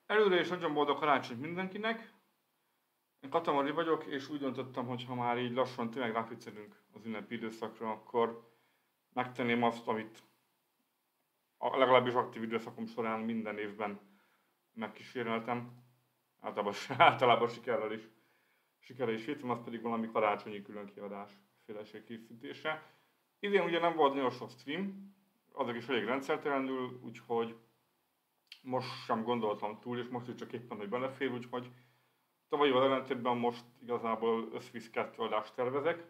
Előre is nagyon boldog karácsonyt mindenkinek. Én Katamari vagyok, és úgy döntöttem, hogy ha már így lassan tényleg ráficelünk az ünnepi időszakra, akkor megtenném azt, amit legalábbis aktív időszakom során minden évben megkíséreltem. Általában sikerrel is vétem, az pedig valami karácsonyi különkiadás féleség készítése. Idén ugye nem volt nagyon sok stream, azok is elég rendszertelenül, úgyhogy most sem gondoltam túl, és most is csak éppen, hogy belefér, úgyhogy tavalyival ellentétben most igazából összvisz 2 adást tervezek.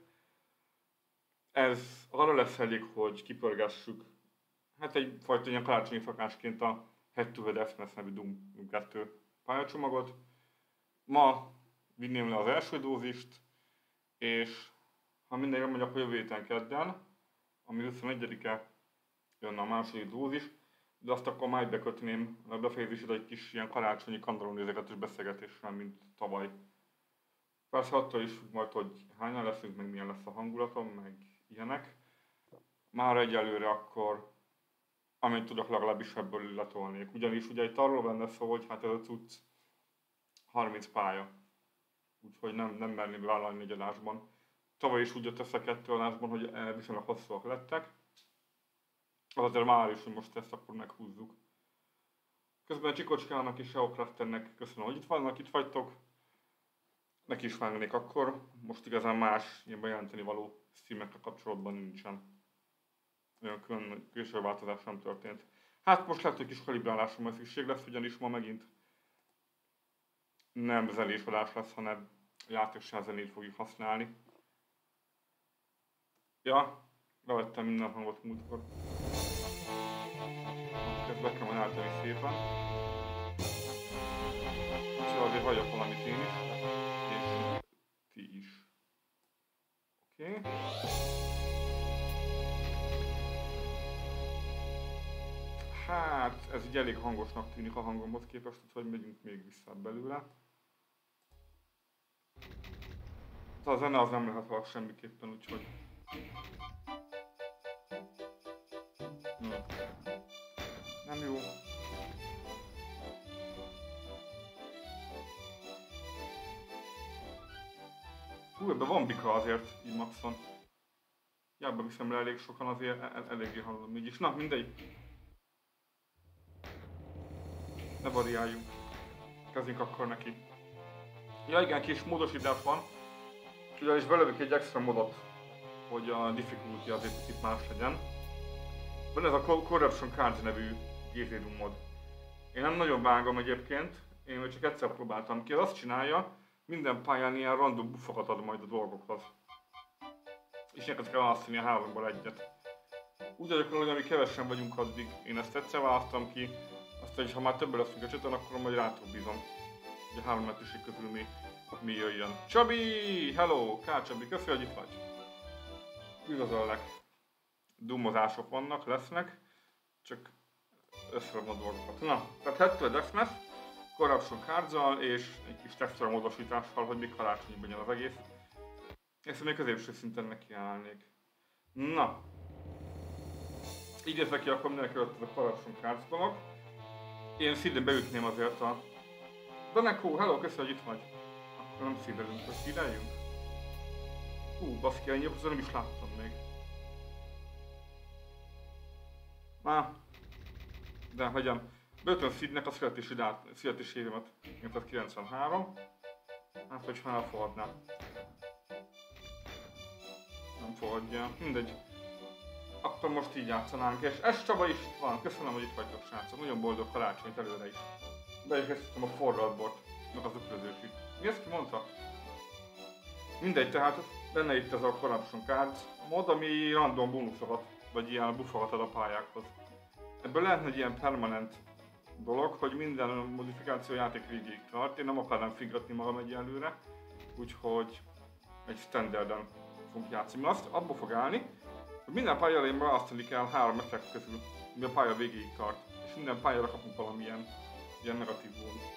Ez arra lesz elég, hogy kipörgessük, hát egyfajta ilyen karácsonyi szakásként a Head to Head Xmas nevű Doom 2 pályacsomagot. Ma vinném le az első dózist, és ha minden jól megy, akkor jövő héten kedden, ami 21-e jönne a második dózis, de azt akkor már bekötném a befejezésre egy kis ilyen karácsonyi kandalónézegetős beszélgetéssel, mint tavaly. Persze attól is függ majd, hogy hányan leszünk, meg milyen lesz a hangulatom, meg ilyenek. Már egyelőre akkor, amint tudok, legalábbis ebből letolnék. Ugyanis ugye itt arról benne szó, hogy hát ez a cucc 30 pálya. Úgyhogy nem merném vállalni egy adásban. Tavaly is úgy jött össze 2 adásban, hogy viszonylag hosszúak lettek. Azért már is, hogy most ezt akkor meghúzzuk. Közben Csikocskának és Seocrafternek köszönöm, hogy itt vannak, itt vagytok. Neki is vágnék akkor. Most igazán más ilyen bejelenteni való streamekkel kapcsolatban nincsen. Olyan külső változás nem történt. Hát most lehet, hogy kis kalibrálásra majd szükség lesz, ugyanis ma megint nem zenésodás lesz, hanem játékosság zenét fogjuk használni. Ja, levettem minden hangot múltkor. Ezt be kell majd állítani szépen. Úgyhogy azért hagyjak valamit én is, és ti is. Oké. Hát, ez így elég hangosnak tűnik a hangomhoz képest, úgyhogy megyünk még vissza belőle. De a zene az nem lehet halk semmiképpen, úgyhogy... Nem jó. Hú, ebben van bika azért, így maxon. Jába viszem le elég sokan, azért eléggé hallom így is. Na, mindegy. Ne variáljunk. Kezdjünk akkor neki. Ja igen, kis módosítás van. Ugyanis belövök egy extra modot, hogy a difficulty azért picit más legyen. Van ez a Corruption Cards nevű GZDoom mod. Én nem nagyon vágom egyébként, én még csak egyszer próbáltam ki. Az azt csinálja, minden pályán ilyen random buffokat ad majd a dolgokhoz. És neked kell választani a 3-ból egyet. Úgy vagyok, hogy ami kevesen vagyunk addig, én ezt egyszer választam ki, aztán, hogy ha már többen leszünk a cseten, akkor majd rátok bízom. Ugye 3 lehetőség közül mi jöjjön. Csabi! Hello! Csabi, köszi, hogy itt vagy. Üdvözöllek. Dumozások vannak, lesznek, csak összerom a dolgokat. Na, tehát Head to Head Xmas, Corruption Cards-al és egy kis textúra módosítással, hogy még karácsonyi legyen az egész. Ezt még középső szinten nekiállnék. Na. Így nézve ki akkor mindenki előtt ez a Corruption Cards dolog. Én szintén beütném azért a... Daneko, hello, köszönöm, hogy itt vagy. Akkor nem szídelünk, hogy szídeljünk? Hú, baszki, ennyi nem is láttam még. De hagyjam. Burton Sidnek a születési évemet 1993. Hát, hogyha elfogadnám. Nem fogadja. Mindegy. Akkor most így játszanánk, és ez Csaba is itt van. Köszönöm, hogy itt vagytok, srácok. Nagyon boldog karácsonyt előre is. Beérkeztettem a forradbort, meg az ökrözősit. Mi ezt ki mondta? Mindegy, tehát benne itt ez a Corruption Cards mod, ami random bónuszokat, vagy ilyen buffokat ad a pályákhoz. Ebből lehetne egy ilyen permanent dolog, hogy minden modifikáció játék végéig tart. Én nem akarnám figratni magam egyelőre, úgyhogy egy standarden fogunk játszani. Azt abba fog állni, hogy minden pálya elején választani kell 3 effekt közül, ami a pálya végéig tart. És minden pályára kapunk valamilyen ilyen negatív bónusz.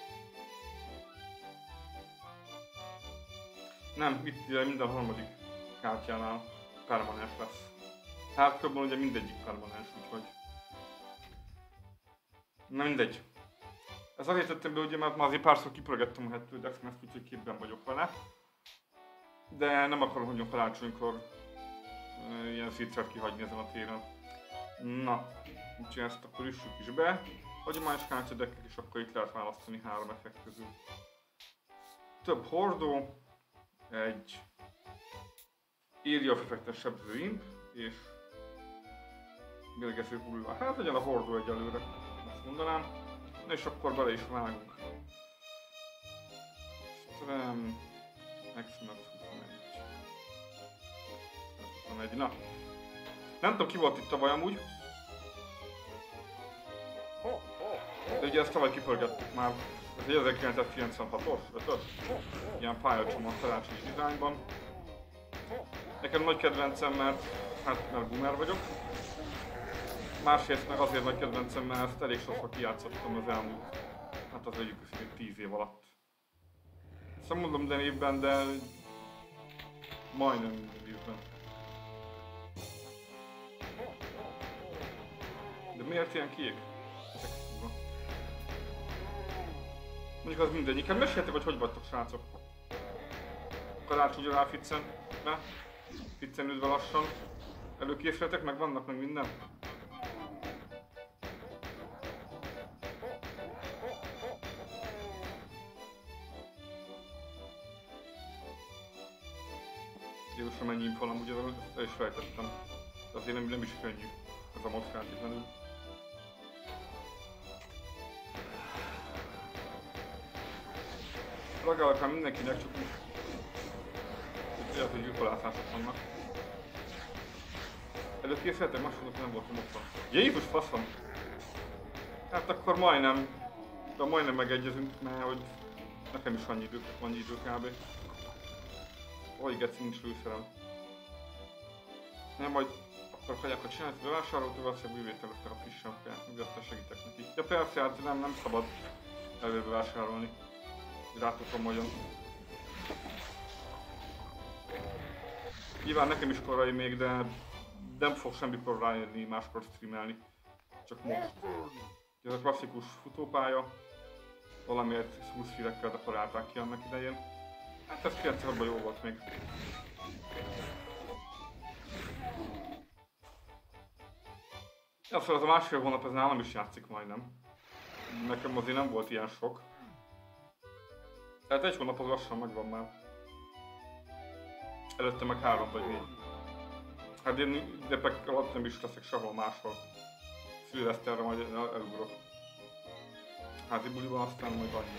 Nem, itt minden harmadik kártyánál permanens lesz. Hardcore-ban ugye mindegyik permanens, úgyhogy... Na mindegy. Ez azért tettem be, ugye, mert már azért párszor kipörgettem a Hetődex, mert úgyhogy képben vagyok vele. De nem akarom, hogy a karácsonykor ilyen szétszert kihagyni ezen a téren. Na, úgyhogy ezt akkor üssük is be. Hagyományos kártyadekkek, és akkor itt lehet választani 3 effekt közül. Több hordó, egy írja effektes sebző imp, és mérgező hullá. Hát legyen a hordó egyelőre, azt mondanám. Na és akkor bele is vágunk. Strem, Maximus 21. Na. Nem tudom, ki volt itt tavaly amúgy. De ugye ezt tavaly kipörgettük már. Ez egy 1996-os, 5-ös? Ilyen pályacsomag karácsonyi dizájnban. Nekem nagy kedvencem, mert boomer vagyok. Másrészt meg azért nagy kedvencem, mert ezt elég sokszor kijátszottam az elmúlt, hát az egyik 10 év alatt. Ezt mondom minden évben, de majdnem minden évben. De miért ilyen kék? Mondjuk az mindegy. Inkább meséljetek, hogy vagytok, srácok. Karácsony rá Ficcen. Ne? Ficcen üdve lassan. Előkészületek, meg vannak, meg minden. Jézusom, mennyi info amúgy, ezt el is fejtettem. De azért nem is könnyű ez a mod feltétlenül. Reagálok rá mindenkinek, csak úgy lehet, hogy gyilkolászások vannak. Előkészítettek, másodok nem voltam otthon. Jézus faszom! Hát akkor majdnem megegyezünk, mert hogy nekem is annyi idő kb. Oly geci, nincs lőszerem. Nem, majd akkor kajákat csinálni, bevásárolt, ő azt, hogy bűvételeztek a frissen kell, úgy aztán segítek neki. Ja persze, hát nem szabad előbb vásárolni. Rátokom nagyon. Nyilván nekem is korai még, de nem fog semmikor rájönni máskor streamelni. Csak most. Ez a klasszikus futópálya. Valamiért smoothfeedekkel dekorálták ki annak idején. Hát ez 96-ban jó volt még. Ja, szóval az a másfél hónap ez nálam is játszik majdnem. Nekem azért nem volt ilyen sok. Tehát egy hónap az lassan megvan már. Előtte meg 3 vagy 4. Hát én ünnepek alatt nem is leszek sehol máshol. Szilveszterre majd elugrok. Házi buliban aztán majd annyi.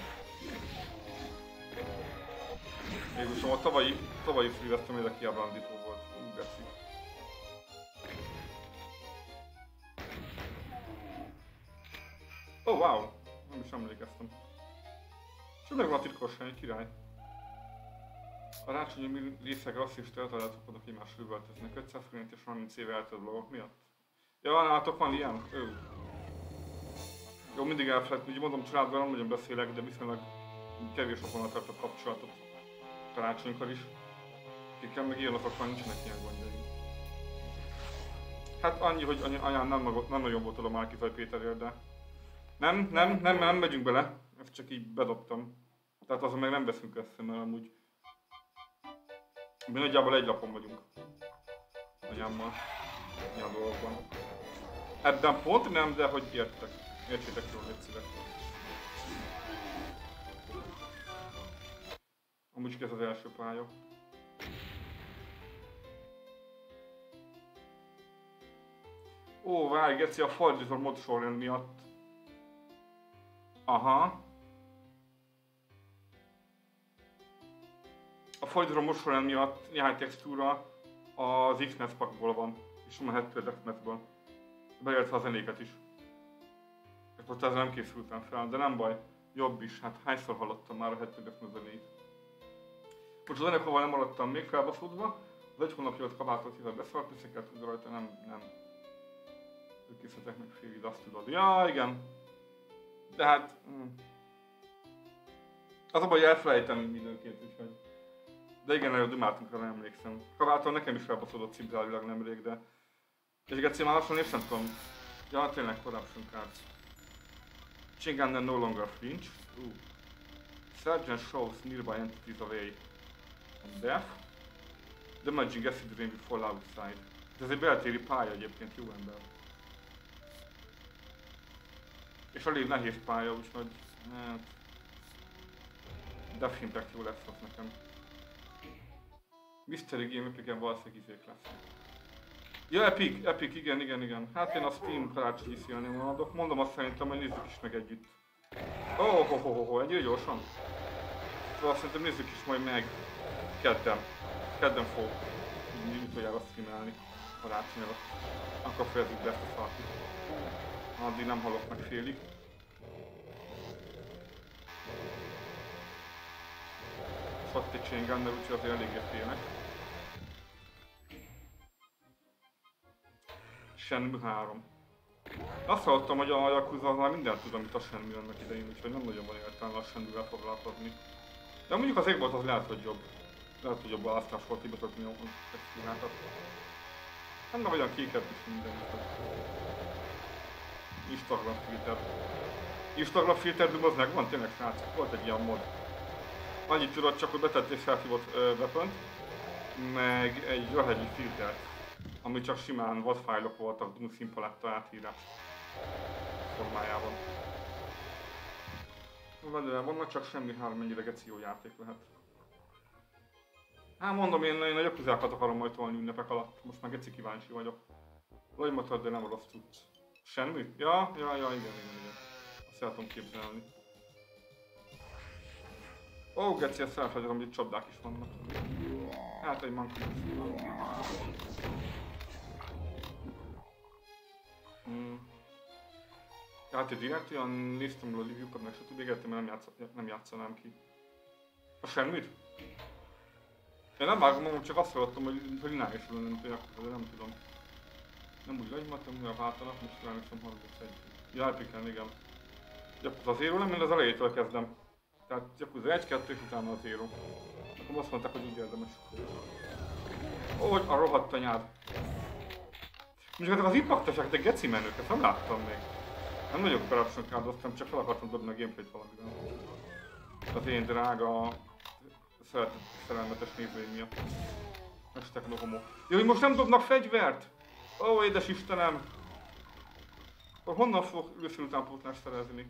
Jézusom, a tavalyi szilveszter még kiábrándító volt. Úgy geci. Oh wow! Nem is emlékeztem. Csak megvan a titkos hely, király. A rácsonyi részeg rasszista eltaláltak oda, hogy egymásra üvöltöznek. 500 forint és 30 éve eltelt blogok miatt. Ja, nálatok van ilyen? Jó, mindig elfelejtem, úgy mondom, családban nem nagyon beszélek, de viszonylag kevés okon tartott kapcsolatot. Karácsonykor is. Akikkel meg ilyen azokban nincsenek ilyen gondjaim. Hát annyi, hogy anyám nem nagyon volt oda Márki-Zaj Péterért, de... Nem megyünk bele. Ezt csak így bedobtam. Tehát azon meg nem veszünk össze, mert amúgy... Mi nagyjából egy lapon vagyunk. Anyámmal. Ilyen dolgokban. Ebben pont nem, de hogy értsétek jól, légy szíves. Amúgy ez az első pálya. Ó, várj, geci, a fordítor mod sorrend miatt. Aha. A fordítor mod sorrend miatt néhány textúra az X-NES packból van, és nem a Hetődex-ből. Beértve a zenéket is. És most ezzel nem készültem fel, de nem baj. Jobb is, hát hányszor hallottam már a Hetődex zenét. Most a zenekóval nem maradtam még felbaszódva. Az 1 hónapja ott kabátot hiszem beszart, összekelt, hogy rajta nem. Ők készítettek meg félig, azt tudod. Ja, igen. De hát... Az a baj, hogy elfelejtem időnként, úgyhogy... De igen, nagyon dumáltunk, ha nem emlékszem. Kabáton nekem is felbaszódott cipzárilag nemrég, de... És Geci, már lassan és nem tudom. Ja, tényleg Corruption Cards. Machine gunner no longer flinch. Sergeant shows nearby entities away from death. Damaging acid rain will fall outside. Ez egy beltéri pálya egyébként, jó ember. És elég nehéz pálya, úgyhogy... Hát... Death Impact jó lesz az nekem. Mystery Game Epic-en valószínűleg izék lesznek. Ja, Epic, igen. Hát én a Steam karácsonyi szélnél adok. Mondom azt szerintem, hogy nézzük is meg együtt. Ennyire gyorsan? Szóval szerintem nézzük is majd meg kedden fog utoljára streamelni karácsonyra. Akkor fejezzük be ezt a szartit. Addig nem halok meg félig. És ott egy chain gunner, úgyhogy azért eléggé félnek. Shenmue 3. Azt hallottam, hogy a Yakuza már mindent tud, amit a Shenmue annak idején, úgyhogy nem nagyon van értelme a Shenmue-vel foglalkozni. De mondjuk az Egbot az lehet, hogy jobb. Lehet, hogy jobb választás volt, hibatott a textúrákat. Nem olyan kéket is minden. Instagram filter Doom az megvan tényleg, srácok, volt egy ilyen mod. Annyit tudod csak, hogy betettél felhívott weapont, meg egy rahegyi filtert, ami csak simán WAV fájlok voltak Doom színpaletta átírás formájában. Vannak csak semmi 3 mennyire geci jó játék lehet. Hát mondom, én a Yakuzákat akarom majd tolni ünnepek alatt, most már geci kíváncsi vagyok. Lajmotor, de nem rossz tudsz. Shenmue? Ja, igen. Azt el tudom képzelni. Ó, geci, ezt elfelejtettem, hogy itt csapdák is vannak. Hát egy mankus. Hát egy direkt olyan néztem a review-kat, meg stb. Értem, mert nem játszanám ki. A Shenmue-t? Én nem vágom, csak azt hallottam, hogy lineárisan nem tudják, de nem tudom. Nem úgy legymatom, hogy váltanak, most ránézem 31. Ja, Epic-en, igen. Yakuza a Zero, nem, én az elejétől kezdem. Tehát Yakuza 1-2 és utána a Zero. Akkor azt mondták, hogy úgy érdemes. Ó, a rohadt anyád. Mondjuk ezek az impact-esek, de geci menők, ezt nem láttam még. Nem vagyok Corruption Card-oztam, csak fel akartam dobni a gameplayt valamiben. Az én drága, szerelmetes nézőim miatt. Estek no homo. Jó, hogy most nem dobnak fegyvert? Ó, édes Istenem! Akkor honnan fogok őszül utánpótlást szerezni?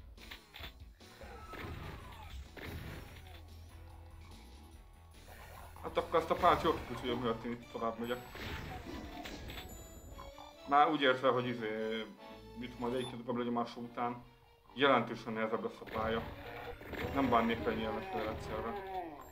Hát akkor ezt a párt jól kikücsüljöm, hogy itt tovább megyek. Már úgy értve, hogy mit majd egyébként a lenyomásra után jelentősen nehezebb lesz a pálya. Nem bánnék ennyi ellenfél egyszerre.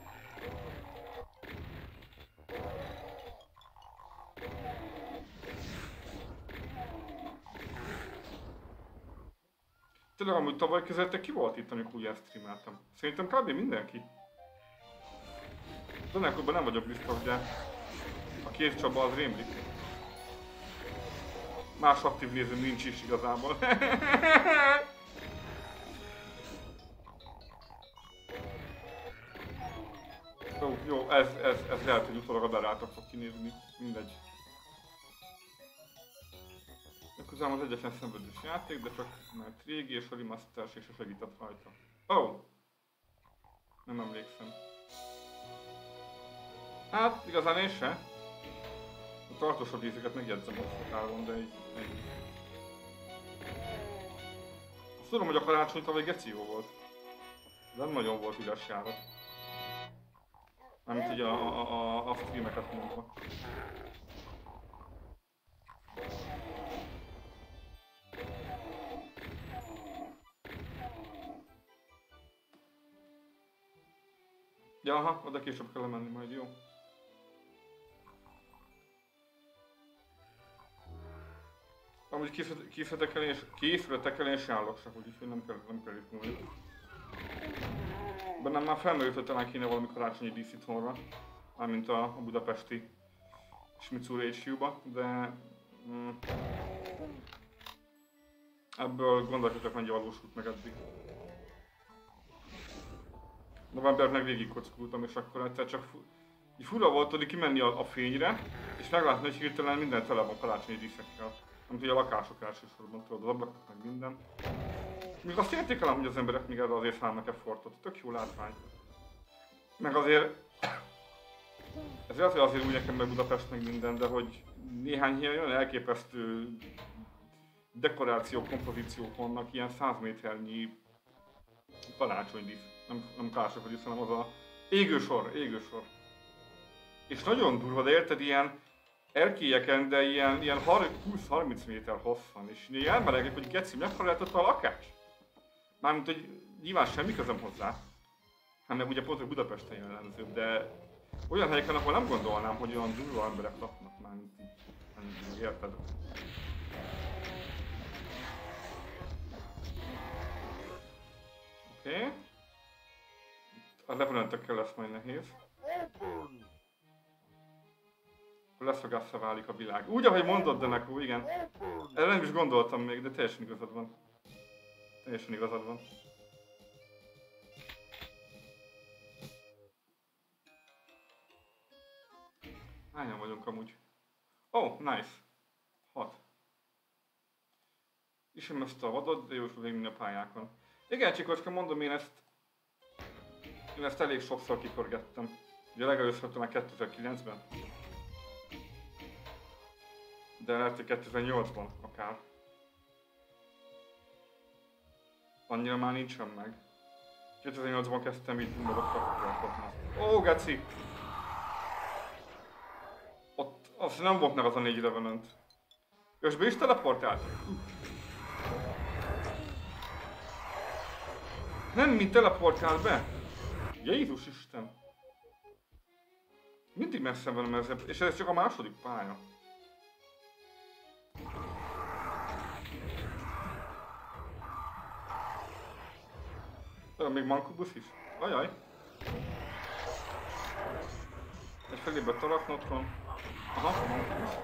Tényleg amúgy tavaly közöttek ki volt itt, amikor ugye streameltem? Szerintem kb. Mindenki. De ennekorban nem vagyok biztos, de a két Csaba az rémlik. Más aktív nézőm nincs is igazából. Jó, ez lehet, hogy utólag a berátok fog kinézni. Mindegy. Közelem az egyetlen szenvedős játék, de csak mert régi és a remaster és a segített rajta. Oh! Nem emlékszem. Hát, igazán én se. A tartósabb részeket megjegyzem a távon, de így... Azt tudom, hogy a karácsony tavaly geci jó volt. De nem nagyon volt üres járat. Mármint így a streameket mondva. Ja, aha, oda később kell menni majd, jó? Amúgy készületekkel én se állok csak, úgyhogy nem kell izgulni. Bennem már felmerült, hogy talán kéne valami karácsonyi dísz itthonra, mármint a budapesti Smitsuri HQ-ba, de... ebből gondolkodtak, mennyi valósult meg eddig. Novembernek végig kockultam, és akkor egyszer csak így fura volt tudni kimenni a fényre, és meglátni, hogy hirtelen minden tele van karácsonyi díszekkel. Nem tudja, a lakások elsősorban, tudod, az ablakok meg minden. Még azt értékelem, hogy az emberek még erre azért szállnak effortot. Tök jó látvány. Meg azért... Ez lehet, hogy azért úgy nekem meg Budapest meg minden, de hogy néhány ilyen olyan elképesztő dekorációk, kompozíciók vannak, ilyen 100 méternyi karácsonydísz. Nem karácsonydísz, hanem az a égősor. És nagyon durva, de érted, ilyen erkélyeken, de ilyen 20-30 méter hosszan, és így elmelegek, hogy geci, mekkora lehetett a lakás? Mármint, hogy nyilván semmi közöm hozzá, hát meg ugye pont, hogy Budapesten jellemzőbb, de olyan helyeken, ahol nem gondolnám, hogy olyan durva emberek laknak, mármint így, érted? Oké. A levelöntökkel lesz majd nehéz. Leszögásra válik a világ. Úgy, ahogy mondod, Denekó, igen. Erre nem is gondoltam még, de teljesen igazad van. Teljesen igazad van. Hányan vagyunk amúgy? Oh, nice. 6. Ismerem ezt a vadot, de jó is végig minden pályákon. Igen, Csikocska, mondom, én ezt elég sokszor kikorgettem. Ugye legelőször talán 2009-ben. De lehet, hogy 2008-ban akár. Annyira már nincsen meg. 2008-ban kezdtem így magadra foglalkozni. Ó, geci! Ott azt nem volt meg az a 4 Revenant. És be is teleportált? Nem, mint teleportál be? Jézus Isten! Mindig messze van ezzel, és ez csak a második pálya. Még Mankubusz is? Ajaj! Egy felébe Taraknotron. Aha, Mankubusz.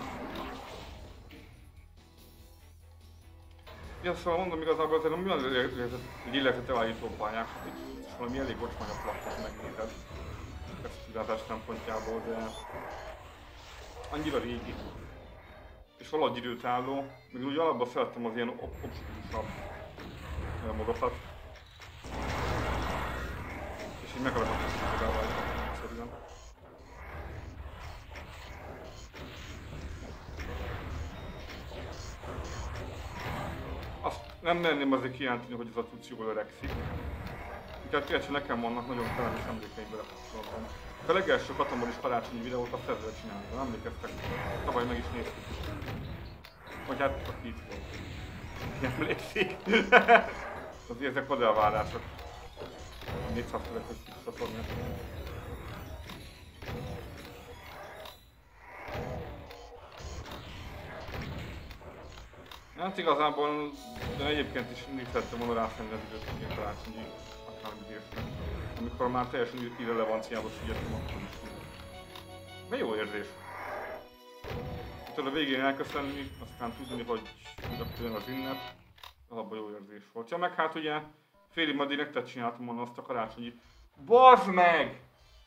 Ja, szóval mondom, igazából azért mi az lélegzetelállító pályák, és valami elég bocsmányos lakot megnézed. Ezt tudásás szempontjából, de annyira régi. És valahogy időtálló, még úgy alapban szerettem az ilyen obskurusabb modokat. És így megragadtam a rajta, egyszerűen. Azt nem merném azért kijelenteni, hogy ez a cucc jól öregszik. Inkább tényleg nekem vannak nagyon kellemes emlékeim vele kapcsolatban. A legelső katambolis karácsonyi videót azt ezzel csináltam, emlékeztek? Tavaly meg is néztük. Vagy hát aki itt volt. Emlékszik. Azért ezek modellvárások. 400 felettes visszatornyát. Hát igazából, de egyébként is mindig szerettem volna rászenni az időt, hogy ilyen karácsonyi akármit értem. Amikor már teljesen irrelevanciába figyeltem, akkor is. De jó érzés. Tudod a végén elköszönni, aztán tudni, hogy akkor az ünnep, alapban jó érzés volt. Ja, meg hát ugye félig ma direktet csináltam volna azt a karácsonyi. Bazd meg!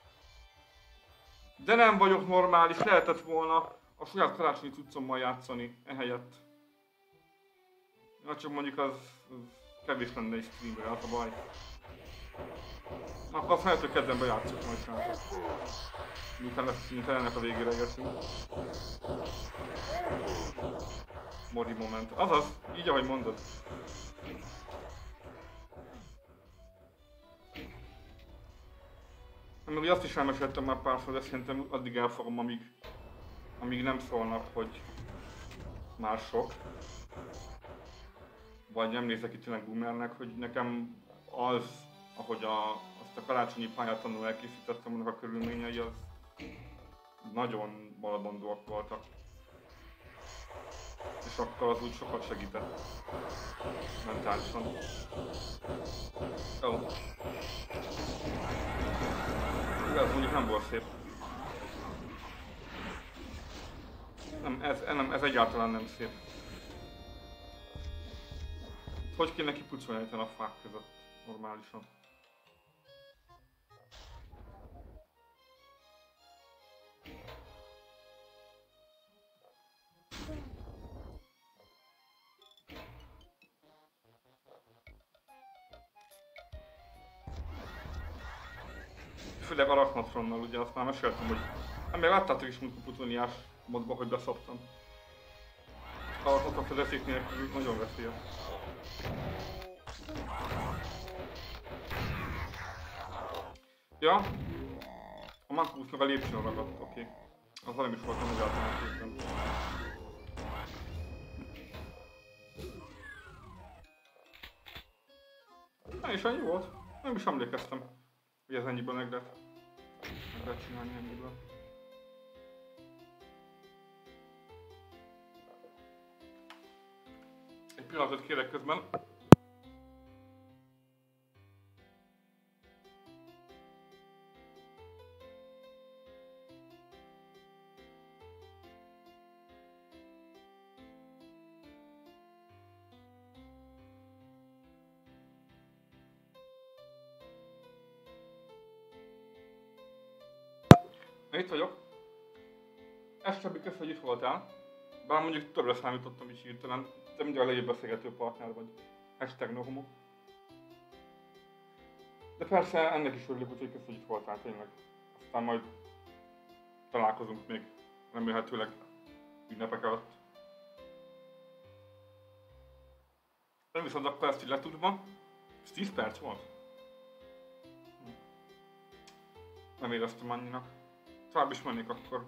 De nem vagyok normális, lehetett volna a saját karácsonyi cuccommal játszani ehelyett. Ja, csak mondjuk az kevés lenne egy streamre, az a baj. Akkor azt lehet, hogy kedvembe játszok majd srácok. Miután ennek a végére értünk. Mori moment. Azaz, így ahogy mondod. Meg ugye azt is elmeséltem már párszor, de szerintem addig elfogom, amíg nem szólnak, hogy már sok. Vagy nem nézek itt tényleg boomernek, hogy nekem az, ahogy azt a karácsonyi pályát tanul elkészítettem, annak a körülményei, az nagyon maradandóak voltak. És akkor az úgy sokat segített. Mentálisan. Jó. Ez mondjuk nem volt szép. Ez egyáltalán nem szép. Hogy kéne kipucolni a fák között normálisan? Főleg Arachnatronnal, ugye azt már meséltem, hogy... Hát még láttátok is mondjuk a Plutoniás modba, hogy beszoptam. Arachnatron fedezék nélkül nagyon veszélyes. Ja, a Mancubusnak a lépcsőn ragadt, oké. Az nem is voltam egyáltalán képben. Na és ennyi volt. Nem is emlékeztem, hogy ez ennyiből meg lehet csinálni ennyiből. Egy pillanatot kérek közben. Na itt vagyok. Estebi, köszönöm, hogy itt voltál. Bár mondjuk többre számítottam is hirtelen. Te mindig a legjobb beszélgető partner vagy. #nohomo. De persze ennek is örülök, úgyhogy köszönöm, hogy itt voltál tényleg. Aztán majd találkozunk még remélhetőleg ünnepek előtt. Nem viszont akkor ezt így letudva. Ez 10 perc volt? Nem éreztem annyinak. Tovább is mennék akkor.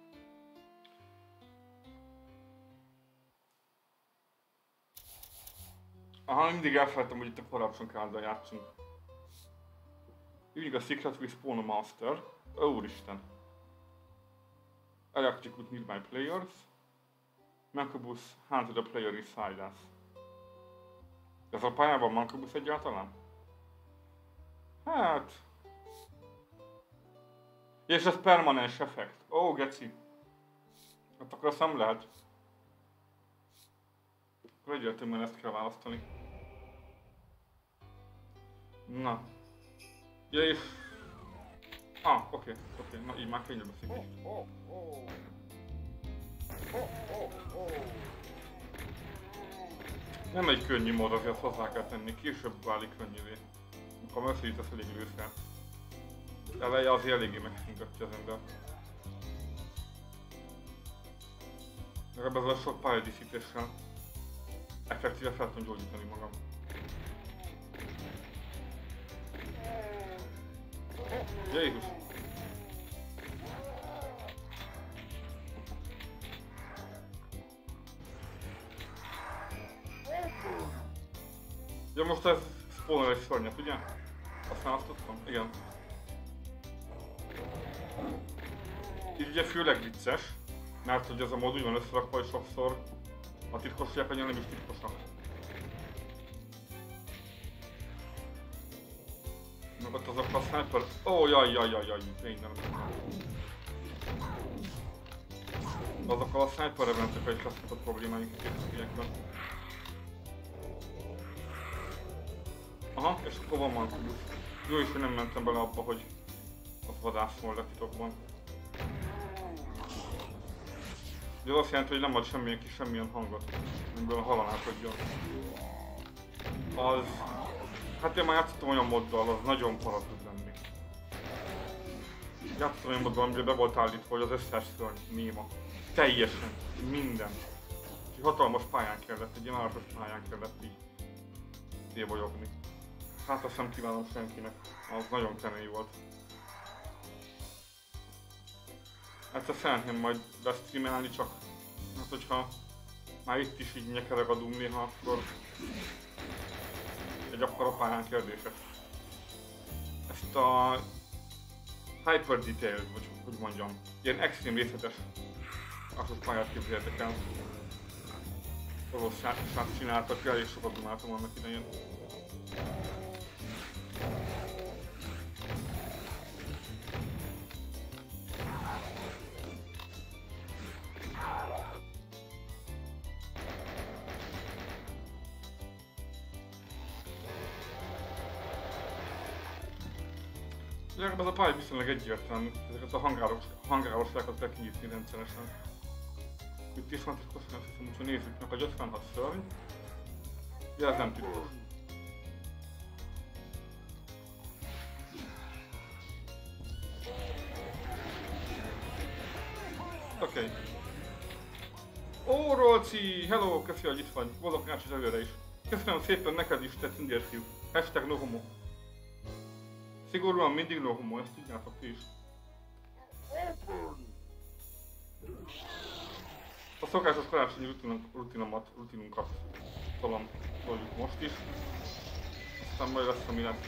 Aha, mindig elfelejtem, hogy itt a Corruption Card-dal játszunk. Ügyig a Secret with Spawn Master. Ó, úristen. Electric with nearby players. Mancubus hunted a player inside us. Ez a pályában Mancubus egyáltalán? Hát... És ez permanens effekt. Ó, geci. Hát akkor azt nem lehet. Akkor egyértelműen ezt kell választani. Na. Ja és... Oké. Na így már könnyebb a szikis. Nem egy könnyű mód, azért hozzá kell tenni, később válik könnyűvé. Amikor összegyűjtesz elég lőszert. Eleje azért eléggé megszüntetja az embert. Legalább ezzel a sok pályadíszítéssel effektíve fel tudom gyógyítani magam. Jézus! Ja, most ez spawner egy szörnyet, ugye? Azt választottam? Igen. Így ugye főleg vicces, mert hogy ez a mód úgy van összerakva, hogy sokszor a titkosság annyira nem is titkosak. Meg ott azok a sniper... Ó, jaj, tényleg. Azokkal a sniper eventekkel is lesznek a problémáink a készségekben. Aha, és akkor van Mancubus. Jó is, hogy nem mentem bele abba, hogy az vadászol le titokban. Ez azt jelenti, hogy nem ad semmilyen hangot, amiből a halanát adjon. Az... Hát én már játszottam olyan moddal, az nagyon para tud lenni. Játszottam olyan moddal, amiből be volt állítva, hogy az összes szörny néma. Teljesen. Minden. Egy hatalmas pályán kellett, egy ilyen állatos pályán kellett így tébolyogni. Hát azt nem kívánom senkinek, az nagyon kemény volt. Egyszer szeretném majd bestreamelni, csak hát hogyha már itt is így nyekereg a Doom néha, akkor egy akkora pályán kérdéses. Ezt a hyper detailed, vagy hogy mondjam, ilyen extrém részletes aksos pályát képzeljetek el. Orosz srác csináltak, elég sokat dumáltam annak idején. Legalább ez a pálya viszonylag egyértelmű, ezeket a hangárosságokat kell kinyitni rendszeresen. Itt is van titkos, azt hiszem, úgyhogy nézzük meg, hogy 56 szörny. Ja, ez nem titkos. Oké. Ó, Rolci! Hello! Köszi, hogy itt vagy. Boldog karácsony előre is. Köszönöm szépen neked is, te cingerfiú. Hashtag no homo. Szigorúan mindig no homo, ezt tudjátok ti is. A szokásos karácsonyi rutinunkat toljuk most is. Aztán majd lesz, ami lesz.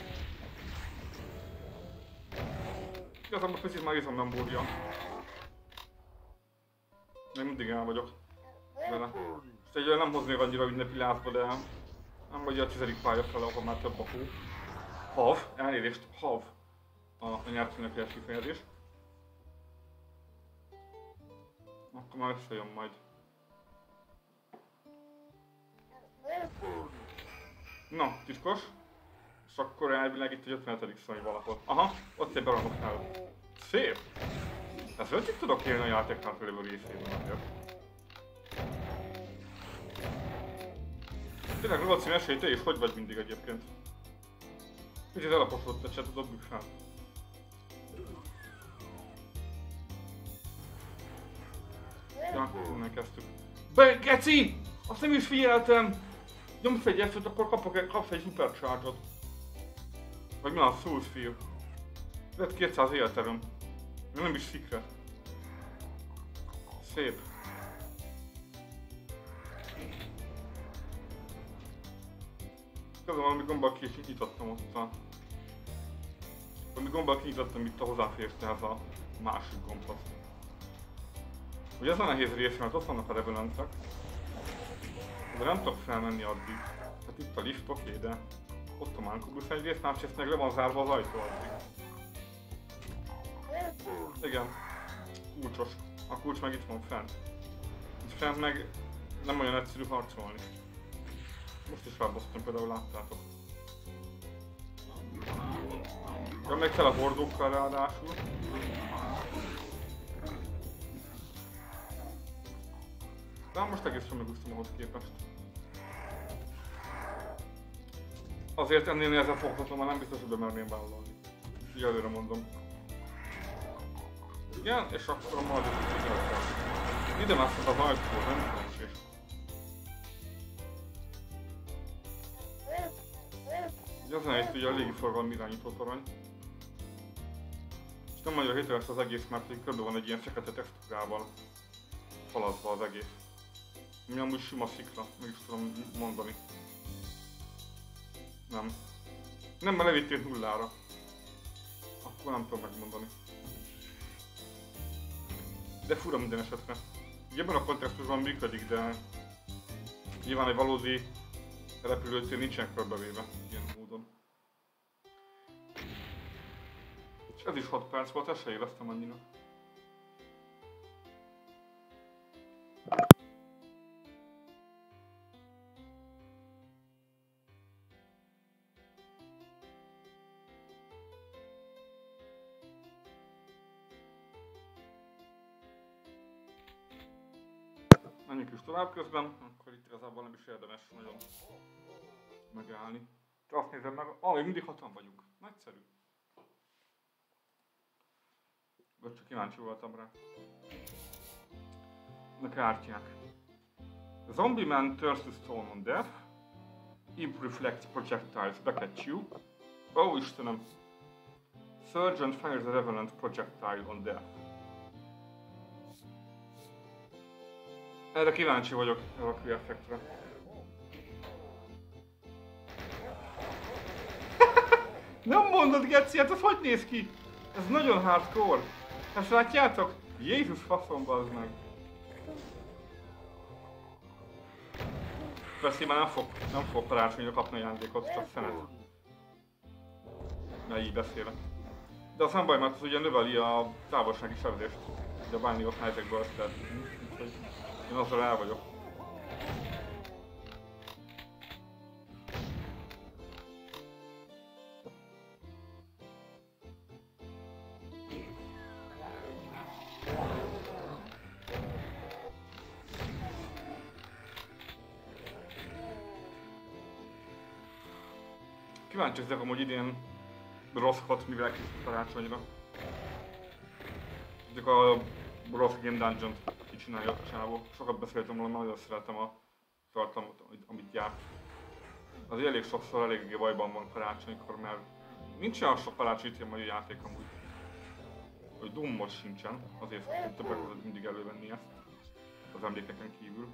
Igazából picit már izom nem búrja. Még mindig el vagyok vele. Most egyébként nem hoznék annyira ünnepi lázba, de nem vagy a 10. pálya fele, ahol már több a hó. Hav, elnézést, hav a nyelvszínekes kifejezés. Akkor már összejön majd. Na, titkos. És akkor elvileg itt egy 57. szó valahol. Aha, ott egy barangoknál. Szép! Ezzel itt tudok élni a játéknál felévő részében azért. Tényleg Rolci, mesélj, te is hogy vagy mindig egyébként? Kicsit elaposodott a chat, dobjuk fel. Ja, innen kezdtük. Be, geci! Azt nem is figyeltem! Nyomsz egy F-et, akkor kapsz egy supercharge-ot. Vagy mi a Souls Feel. Lett 200 életerőm. Nem is szikre. Szép. Közben valami gombbal ki is nyitottam ott a... Valami gombbal kinyitottam itt a hozzáférést ehhez a másik gombhoz. Ugye ez a nehéz része, mert ott vannak a revenantek. De nem tudok felmenni addig. Hát itt a lift, oké, de ott a Mankubusz egyrészt, másrészt meg le van zárva az ajtó addig. Igen, kulcsos. A kulcs meg itt van fent. Itt fent meg nem olyan egyszerű harcolni. Most is felbasztom, például láttátok. Ja, meg tele hordókkal ráadásul. De most egészen megúsztam ahhoz képest. Azért ennél nehezebb foghatom, mert nem biztos, hogy bemerném vállalni. Így előre mondom. Igen, és akkor majd ide mászok az ajtóból, nem szerencsés. Ugye az nehéz, ugye a légiforgalmi irányító torony. És nem nagyon hételes az egész, mert körbe van egy ilyen fekete textúrával falazva az egész. Mi amúgy sima szikla, meg is tudom mondani. Nem. Nem, mert levittél nullára. Akkor nem tudom megmondani. De fura minden esetre. Ugye ebben a kontextusban működik, de nyilván egy valódi repülőtér nincsen körbevéve ilyen módon. És ez is 6 perc volt, ezt se éreztem annyira. Menjünk is tovább közben, akkor itt igazából nem is érdemes nagyon megállni. Azt nézem meg, még mindig 6-an vagyunk. Nagyszerű. Vagy csak kíváncsi voltam rá. A kártyák. Zombie man turns to stone on death. Imp reflects projectiles back at you. Ó, Istenem. Sergeant fires a revenant projectile on death. Erre kíváncsi vagyok, erre a effektre. Nem mondod, Geci, hát ez hogy néz ki? Ez nagyon hardcore. Ezt látjátok? Jézus faszom, bazd meg. Persze már nem fog karácsonyra kapni ajándékot, csak szenet. Ne így beszélek. De az nem baj, mert az ugye növeli a távolsági sebzést. Ugye a bánni ott helyzetekből azt lehet. Úgyhogy én azzal el vagyok. Kíváncsi ezek amúgy idén rosszkat mivel kis karácsonyra. Ezek a rossz game dungeon-t. ki csinálja a csávó. Sokat beszéltem róla, nagyon szeretem a tartalmat, amit gyárt. Azért elég sokszor eléggé bajban van karácsonykor, mert nincs olyan sok karácsonyi témai játék amúgy. Hogy Doom most sincsen, azért szoktunk többek között mindig elővenni ezt az emlékeken kívül.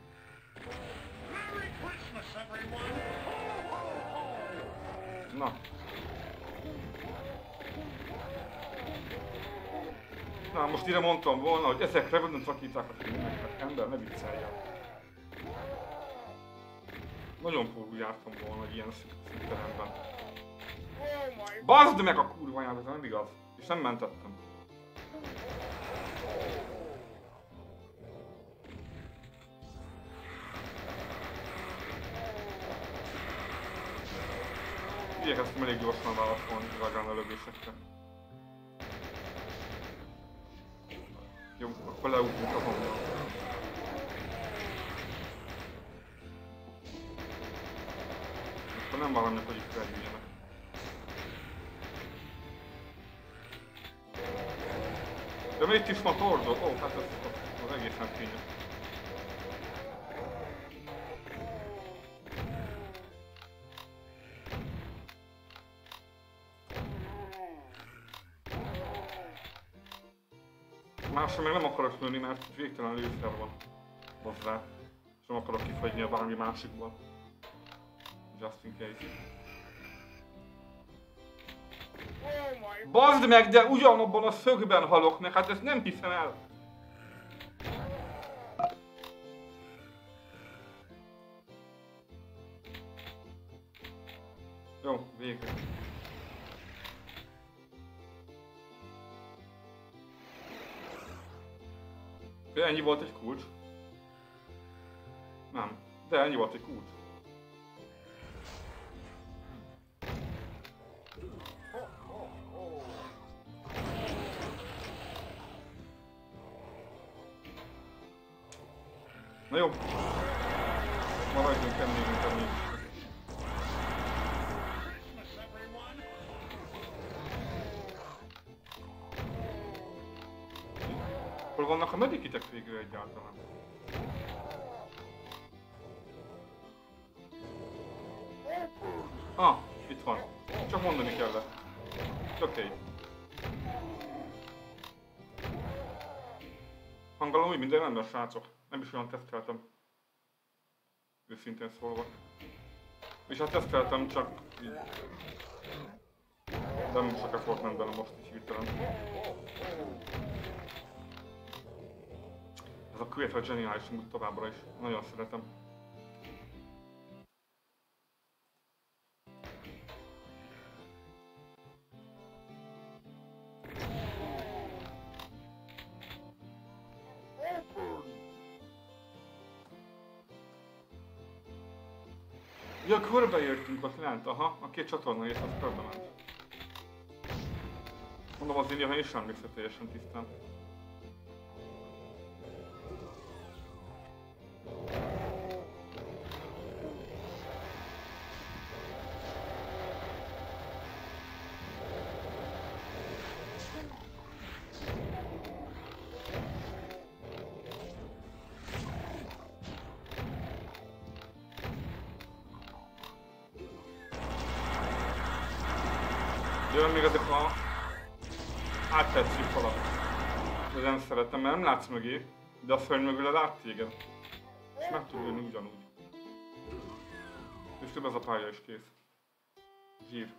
Na. Na, most ide mondtam volna, hogy ezek Revenant rakétákat mindenkinek, ember, ne vicceljel. Nagyon furú jártam volna egy ilyen szintteremben. Bazd meg a kurványát, ez nem igaz. És nem mentettem. Igyekeztem elég gyorsan válaszolni Dragan előbésekre. Jó, akkor leugrunk a hangban. Akkor nem valamit, hogy itt felhűljenek. De még is van Tordó? Ó, hát ez egészen fényes. Másra meg nem akarok nőni, mert végtelen lőszer van hozzá. És nem akarok kifagyni a bármi másikból. Just in case. Bazd meg, de ugyanabban a szögben halok meg, hát ezt nem hiszem el! Jó, végre. De ennyi volt egy kulcs? Nem, de ennyi volt egy kulcs. Na jó, maradjunk ennél, mint amíg. Hol vannak a medikitek végül egyáltalán? Ah, itt van. Csak mondani kellett. Oké. Hangolom úgy minden rendben, srácok. Nem is olyan teszteltem. Őszintén szólva. És hát teszteltem, csak így. Nem sok effort ment bele most is hirtelen. Ez a Creator zseniális, úgy továbbra is. Nagyon szeretem. Ja, körbeértünk ott lent, aha, a két csatorna és az körbe ment. Mondom, az én is sem emlékszem teljesen tisztán. Jön még ezek a áttetsző falak. De nem szeretem, mert nem látsz mögé, de a föld mögül lát téged. És meg tud jönni ugyanúgy. És több ez a pálya is kész. Zsír.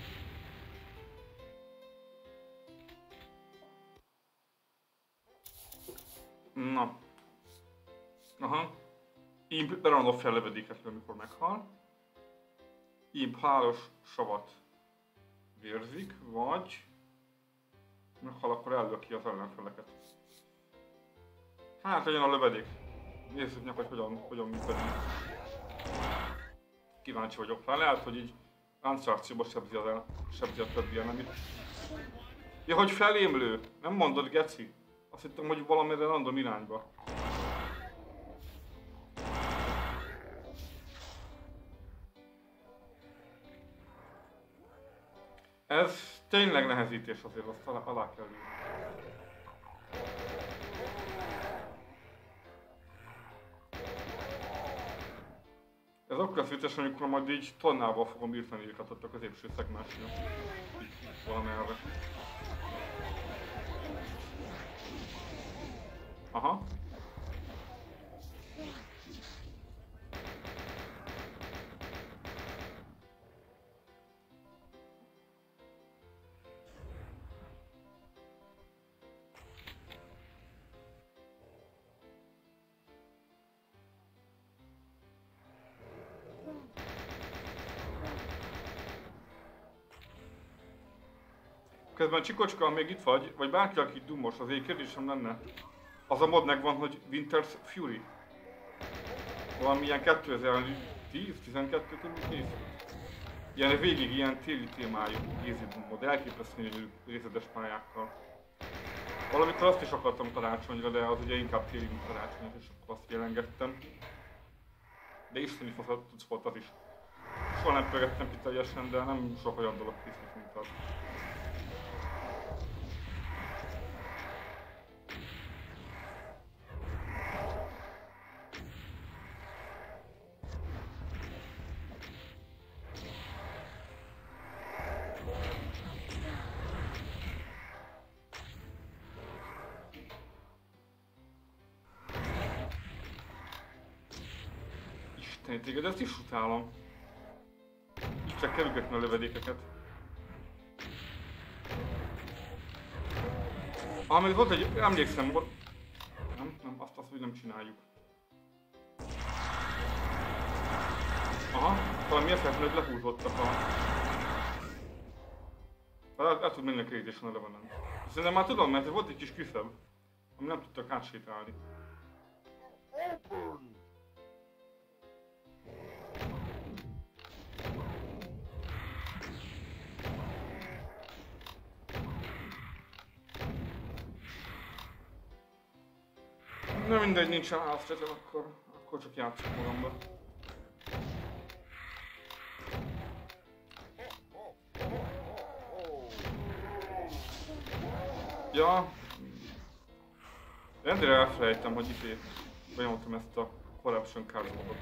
Na. Aha. Imp beranod a fellövedéketről, amikor meghal. Imp háros savat vérzik, vagy meghal, akkor ellöki az ellenfeleket. Hát legyen a lövedék. Nézzük meg, hogy hogyan működik. Kíváncsi vagyok rá. Lehet, hogy így láncreakcióba sebzi a többi enemit. Ja, hogy felém lő. Nem mondod, geci? Azt hittem, hogy valamire random irányba. Ez tényleg nehezítés azért, azt alá kell írni. Ez akkor lesz vicces, amikor majd így tonnával fogom írtani őket ott a középső szegmásra. Valamerre. Aha. Közben Csikocska, még itt vagy bárki, aki dumos, az egy kérdésem lenne. Az a mod megvan, hogy Winter's Fury. Valamilyen 2010-12 körül készült. Ilyen végig ilyen téli témájú easy mod, elképesztően részletes pályákkal. Valamikor azt is akartam karácsonyra, de az ugye inkább téli, mint karácsony, és akkor azt jelengettem. De isteni tudsz volt az is. Soha nem pörgettem ki teljesen, de nem sok olyan dolog készült, mint az. Téged ezt is utálom. Csak kell ügetni a lövedékeket. Amíg volt egy, emlékszem, volt... Nem, azt hogy nem csináljuk. Aha, valami eszemben, hogy lehúzottak a... El tud menni a kerítésen a levenen. Szerintem már tudom, mert volt egy kis küszöb, ami nem tudtak átsétálni. Na mindegy, nincsen álsztetem, akkor csak játszok magamba. Ja... Rendére elfelejtem, hogy itt benyomtam ezt a Corruption Card modot.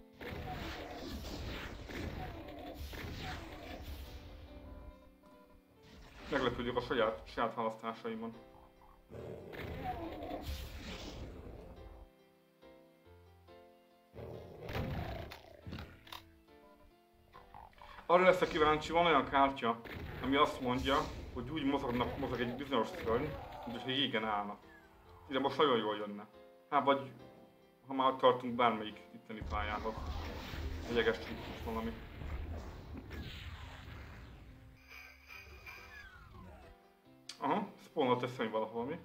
Meglepődök a saját választásaimon. Arra leszek kíváncsi, van olyan kártya, ami azt mondja, hogy úgy mozog egy bizonyos szörny, mint hogyha jégen állna. Ide most nagyon jól jönne. Hát vagy, ha már tartunk bármelyik itteni pályához. Egy jeges csípus valami. Aha, spawnolt egy szörny valahol mi.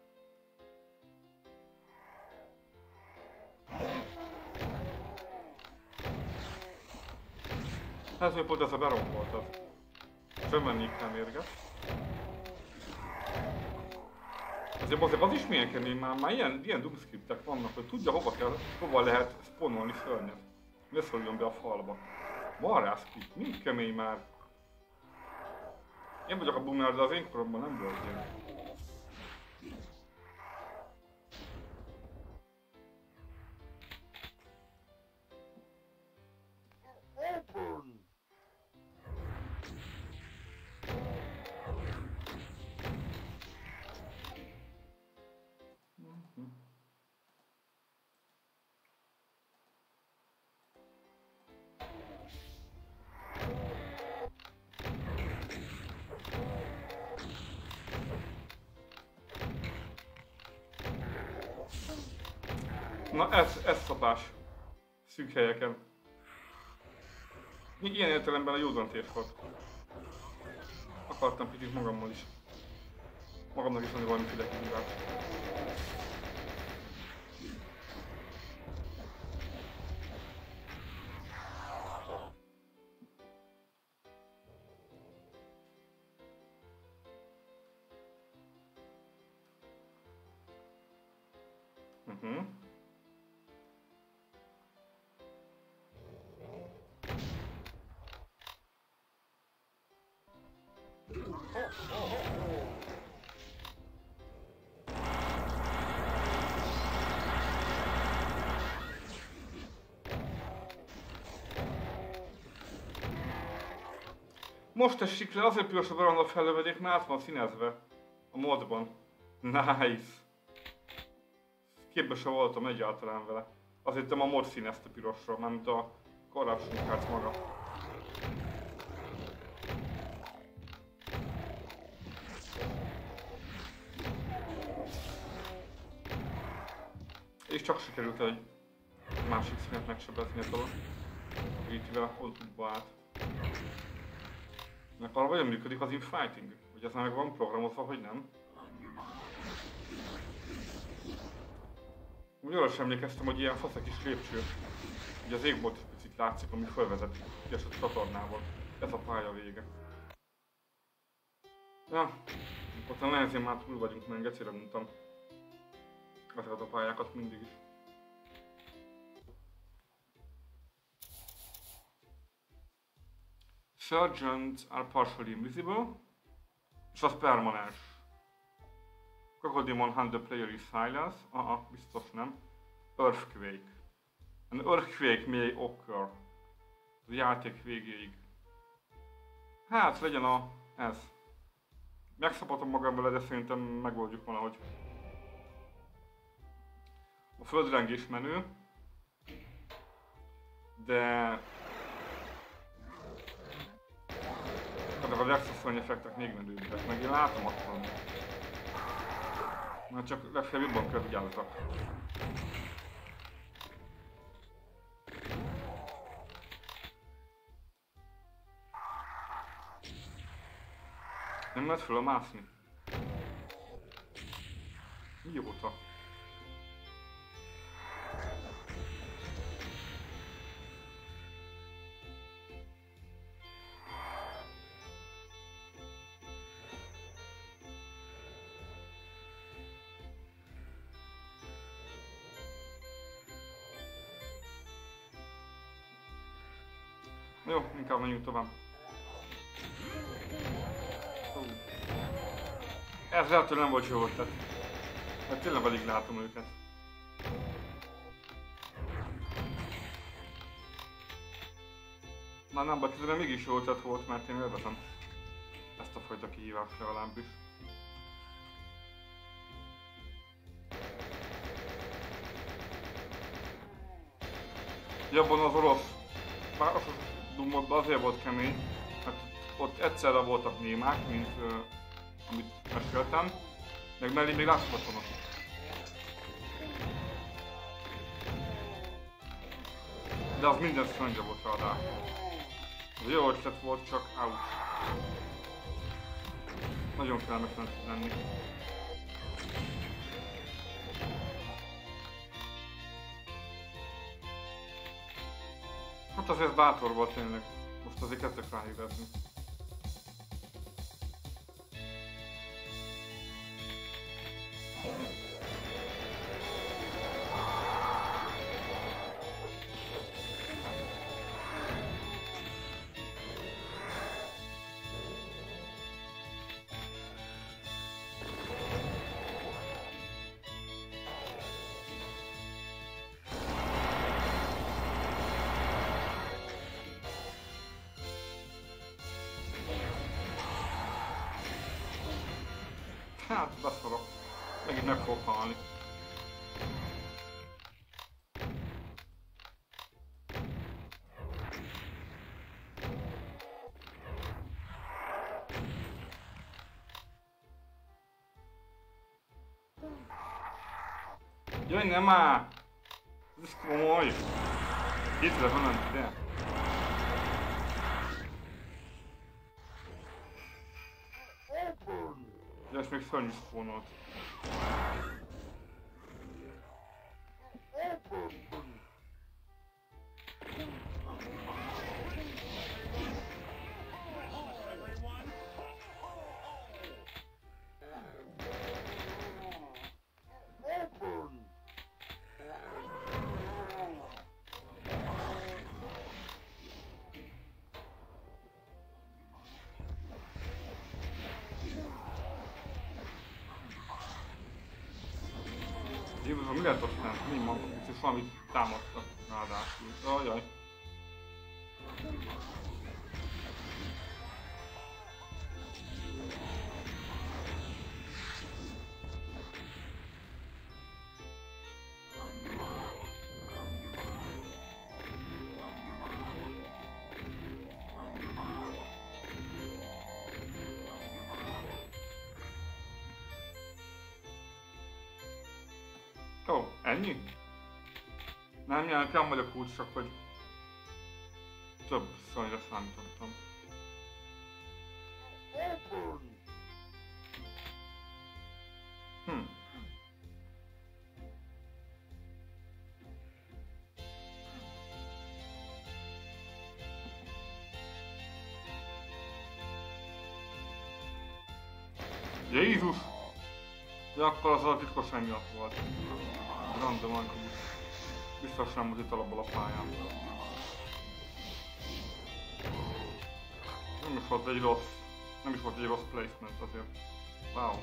Ez még pont ez a Baron volt az. Fölmennék rá mérget. Azért az is milyen kemény, már ilyen doomscriptek vannak, hogy tudja hova lehet spawnolni szörnyet. Ne szóljon be a falba. Marrá script, mind kemény már. Én vagyok a boomer, de az én koromban nem volt ilyen. Na ez szopás. Szűk helyeken. Ilyen értelemben a józantés volt. Akartam kicsit magammal is. Magamnak is adni valamiféle kihívást. Most esik le, azért piros a veranda fellövedék, mert át van színezve. A modban. Nice. Képbe se voltam egyáltalán vele. Azért a mod színezte pirosra, mint a Corruption Cards maga. És csak sikerült egy másik színet megsebezni a dolog. Így vele holdba át. Mert arra vajon működik az infighting? Hogy ez már meg van programozva, hogy nem? Úgy arra sem emlékeztem, hogy ilyen fasz egy kis lépcső. Ugye az égbolt egy picit látszik, ami felvezet ki a csatornával. Ez a pálya vége. Ja, ott a nehezén már túl vagyunk, mert egyszerre mondtam ezeket a pályákat mindig is. Sergeants are partially invisible, és az permanens. Crocodile hunt the player is silence. Biztos nem. Earthquake. An earthquake may occur. A játék végéig. Hát legyen ez. Megszapadom magam vele, de szerintem megoldjuk valahogy. A földrengés menő. De... a Vexasszony effektek még menőbbek, meg én látom akkor. Mert csak legfeljebb jobban kell vigyázzak. Nem lehet fölmászni. Mióta? Jó, inkább menjünk tovább. Ez lehetően nem volt jó ötlet. Hát tényleg alig látom őket. Már nem, de mégis jó ötlet volt, mert én élvezem ezt a fajta kihívást legalábbis. Jobban az orosz Dumodban azért volt kemény, mert ott egyszerre voltak némák, mint amit meséltem, meg mellé még látszatok. De az minden szöngye volt ráadásul. Az jó ötlet volt, csak out. Nagyon kellemetlen tud lenni. Hát azért bátor volt tényleg. Most azért kezdek ráhívezni. Hát, beszarok. Megint meg fogok halni. Jöjj, nem már! Ez komoly! Hitler van ide. De ezt még szörnyű spawnolt. Mi lehet aztán? Mi magam? És valamit támadtak ráadásul. Ajaj. Ennyi? Nem, nekem vagy a kulcs, csak hogy több szörnyre számítottam. Jézus! Ja, akkor az a titkos emiatt volt. Random alkalmus. Biztos nem volt itt alapból a pályán. Nem is volt egy rossz placement azért. Wow.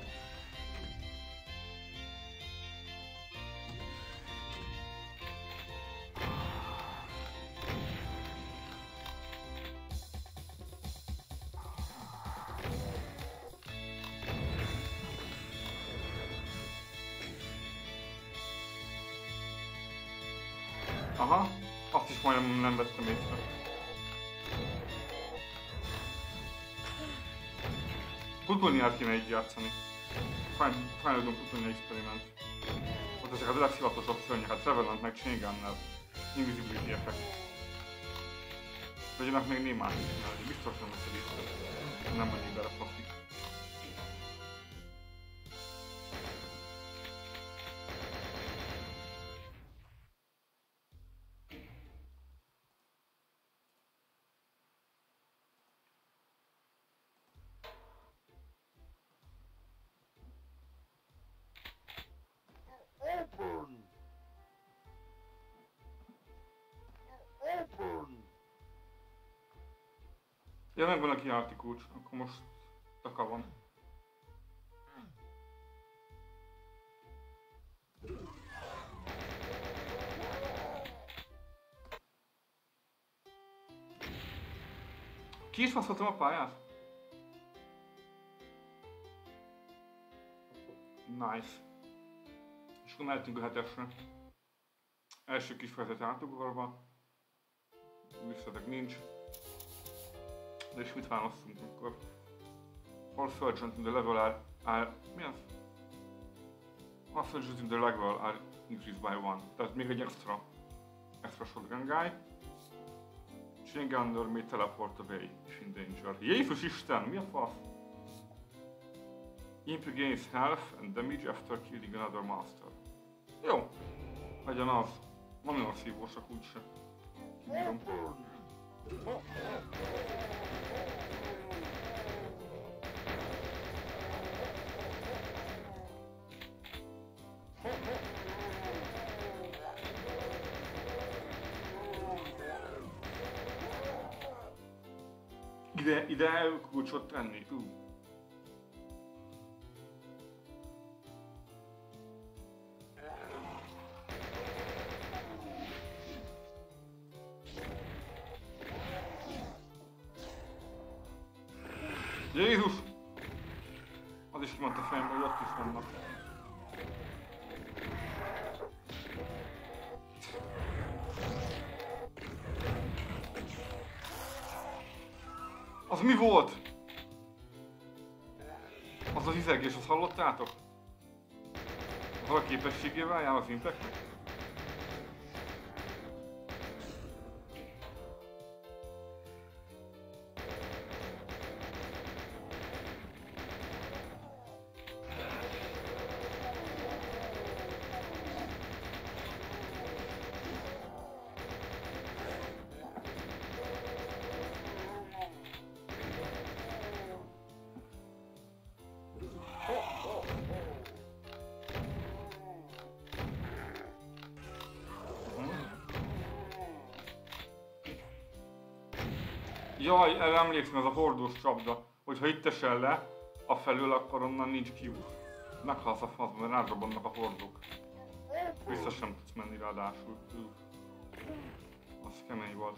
Aha, azt is majdnem nem vettem észre. Futbolniát kéne így játszani. Fájlódunk futbolni experiment. Ott ezek a legszivatosabb szörnyek, hát Trevenant meg Chaingunnel. Invisibility effekt. Legyenek még némát is csinálni, biztos nem lesz észre. Nem vagyunk bele profik. Ja, megvan a kijárti kulcs, akkor most taka van. Ki is faszoltam a pályát? Nice. És akkor mehetünk a 7-esre. Első kis fejezet átugorva. Visszatek nincs. De és mit választunk akkor? All surgeons in the level are... Mi az? All surgeons in the level are increased by 1. Tehát még egy extra shotgun guy. Chaingunner may teleport away if in danger. Jézus Isten, mi a fasz? Imp gains health and damage after killing another master. Jó, legyen az. Nem olyan szívósak úgyse. Kibírom. Ide kulcsot tenni? Jézus! Az is kimondta fejembe, hogy ott is vannak. Az mi volt? Az az izegés, azt hallottátok? Az a képességével jár az impeknek? Jaj, erre emlékszem, ez a hordós csapda, hogyha itt esel le a felül, akkor onnan nincs kiút. Meghalsz a faszban, mert rádrabbannak a hordók. Vissza sem tudsz menni ráadásul. Az kemény volt.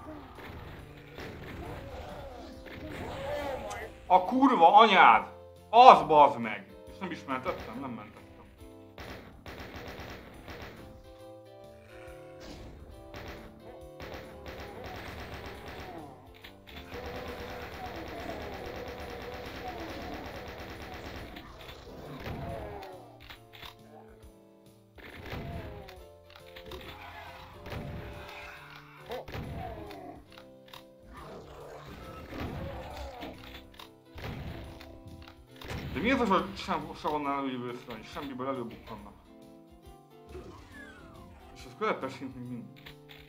A kurva anyád! Az bazd meg! És nem is mentettem? Nem mentettem. De mi az, hogy sehonnan előjövő szörny? Semmiből előbukkannak. És ez közepes szint még mindig.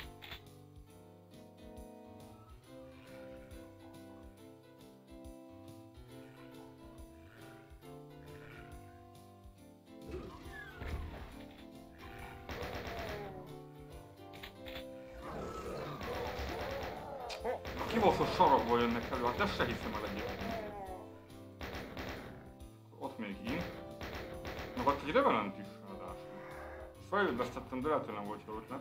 A kibaszott sarokból jönnek elő, hát ezt se hiszem el egyébként. Ott még in. Meg ott egy Revenant is ráadásul. Feljövesztettem, de lehet, hogy nem volt jó ötlet.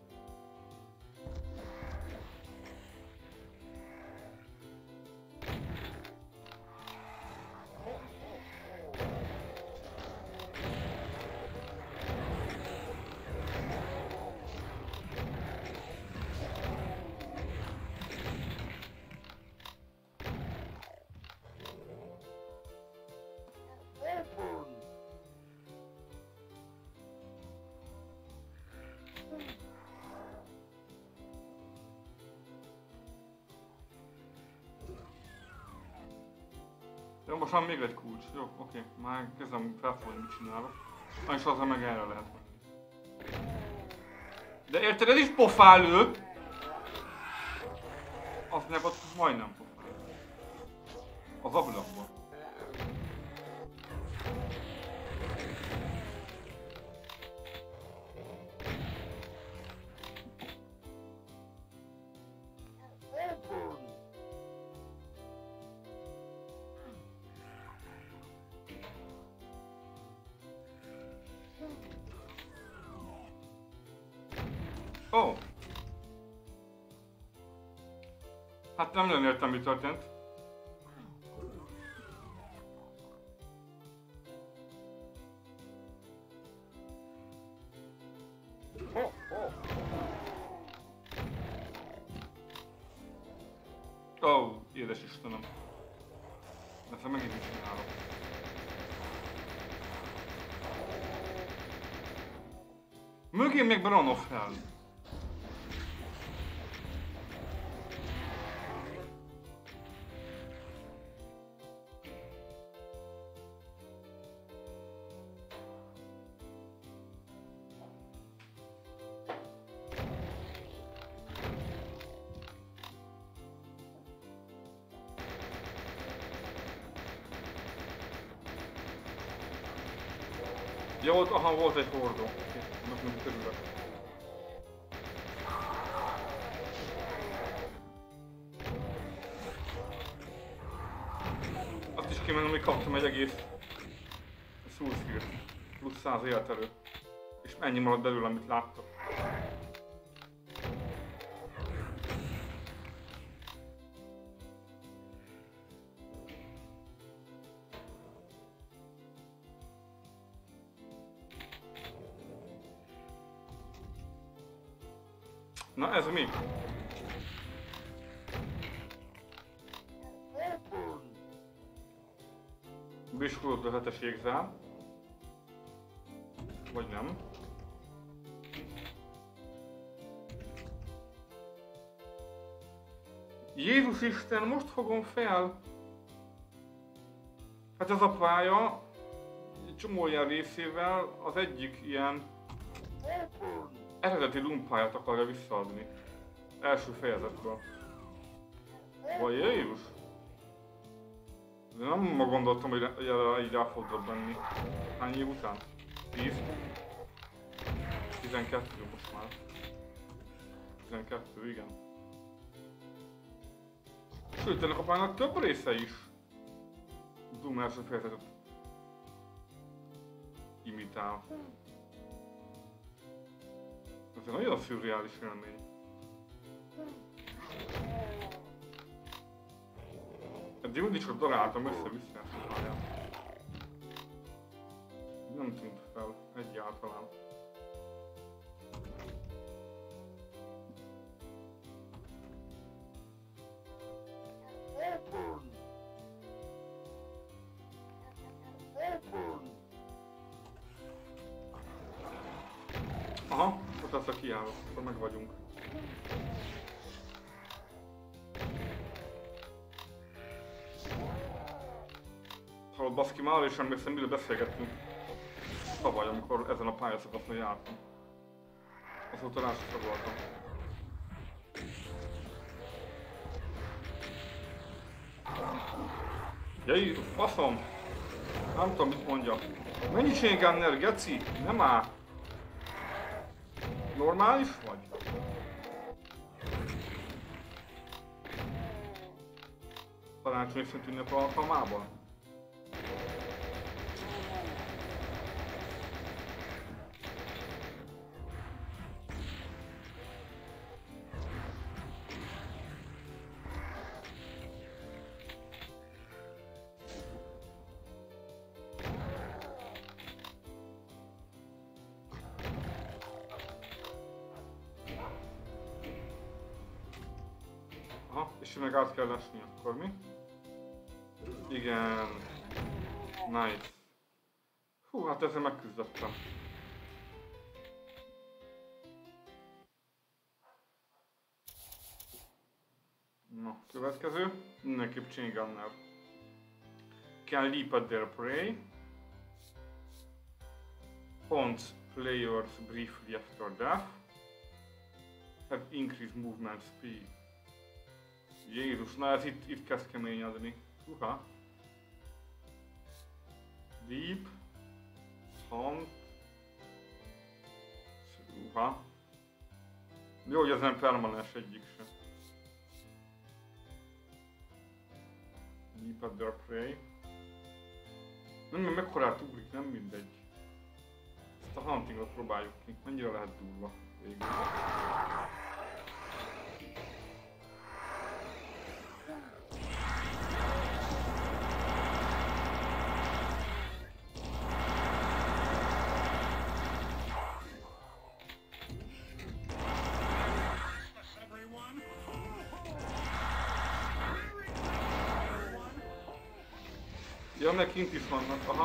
Jó, most van még egy kulcs. Jó, oké. Már kezdem felfogni, mit csinálok. Na és azzal meg erre lehet menni. De érted, ez is pofálő! Az meg ott majdnem pofálő. Az ablakban. Oh. Hát nem értem, mi történt. Oh, édes Istenem. Ezzel megint mit csinálok. Mögém még Branov fel. Ja, ott, aha, volt egy hordó. Most nem körülök. Azt is kimenem, hogy kaptam egy egész Soulskill. Plusz 100 életerő. És ennyi maradt belőle, amit láttok. Na ez mi? Biskolódó a 7-es jégzám. Vagy nem. Jézus Isten, most fogom fel! Hát ez a pálya egy csomó ilyen részével az egyik ilyen eredeti Doom-pályát akarja visszaadni. Első fejezetből. Vagy Jézus? De nem ma gondoltam, hogy így rá fog dobni. Hány év után? 10? 12 most már. 12, igen. Sőt, ennek a pályának több része is. Doom első fejezetet imitál. Ez egy nagyon szürreális élmény. Eddig mindig csak daráltam össze-vissza ezt a pályát. Egyáltalán. Aha, ott az a kiálló, akkor meg vagyunk. Hallod, baszki, már is emlékszem, mire beszélgettünk tavaly, amikor ezen a pályaszakaszon jártam. Azóta rá sem voltam. Jaj, faszom! Nem tudom, mit mondjak. Mennyiségennel, geci? Nem áll! Normális vagy? Tanácsony szint ünnep alkalmában? Aha, és meg át kell esni, akkor mi? Igen. Nice. Hú, hát ezzel megküzdöttem. Na, következő. Mindenképp Chain Gunner. Can leap at their prey. Haunts players briefly after death. Have increased movement speed. Jézus, na ez itt kezd keményedni. Uha. Deep. Hunt. Uha. Jó, hogy ez nem permanens egyik se. Deep at their prey. Nem, mert mekkorát ugrik, nem mindegy. Ezt a huntingot próbáljuk ki. Mennyire lehet durva végül. Ja, meg kint is vannak, aha.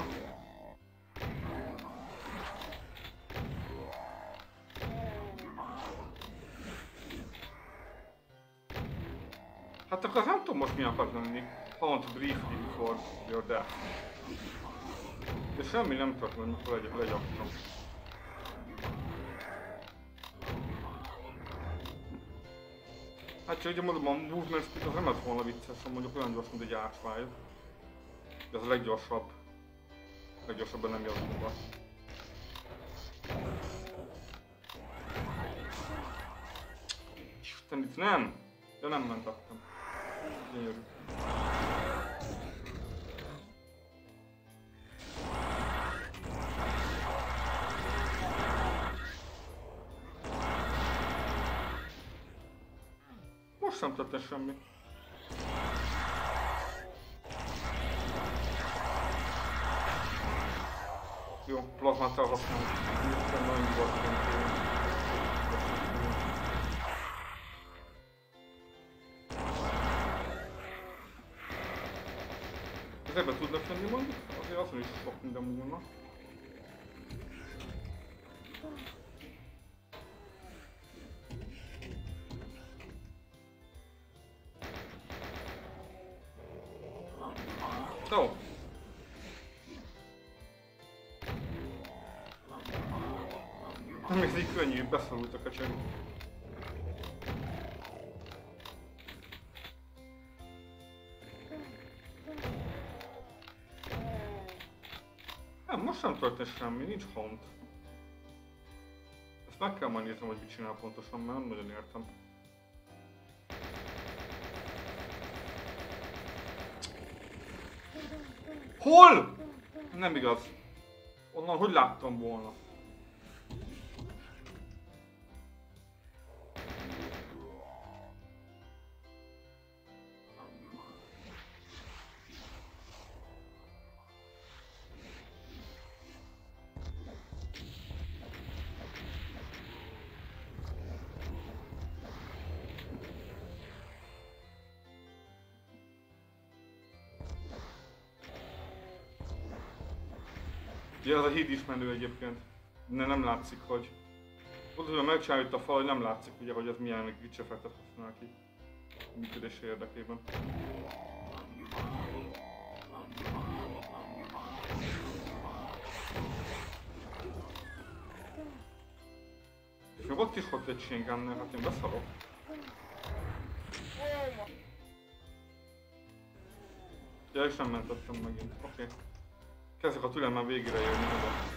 Hát akkor nem tudom most mi akar lenni. Hunt briefly before your death. De semmi nem történt, amikor legyaktam. Hát csak ugye mondom, a movement speed az nem lett volna vicces, mondjuk olyan gyors, mint egy ásvály. De ez a leggyorsabb. Leggyorsabban nem javulva. Isten, itt nem! De nem mentettem. Gyönyörű. Most sem tettem semmi. Jó, plazmát elhasználom. Nagyon gyorsan. Ezekben tudnak lenni mondjuk? Azért azon is sok minden múlna. Jó. Nem ez így könnyű, beszorultak a cserék. Nem, most nem történt semmi, nincs hont. Ezt meg kell majd néznem, hogy mit csinál pontosan, mert nem nagyon értem. Hol? Nem igaz. Onnan hogy láttam volna? Ja, az a híd is menő egyébként. Nem látszik, hogy... Tudom, megcsinálja itt a fal, hogy nem látszik ugye, hogy ez milyen glitch effektet használ ki. A működése érdekében. És még ott is volt egy Chain Gunner, hát én beszarok. Ja, és nem mentettem megint. Oké. Kezdek a türelmem végére jönni oda.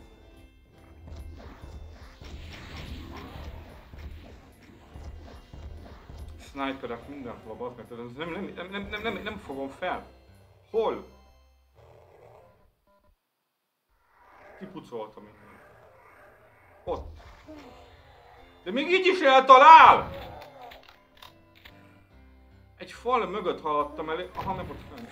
Sniperek mindenhol, bazd meg, nem fogom fel. Hol? Kipucoltam mindent. Ott. De még így is eltalál! Egy fal mögött haladtam elé, aha, meg ott fent.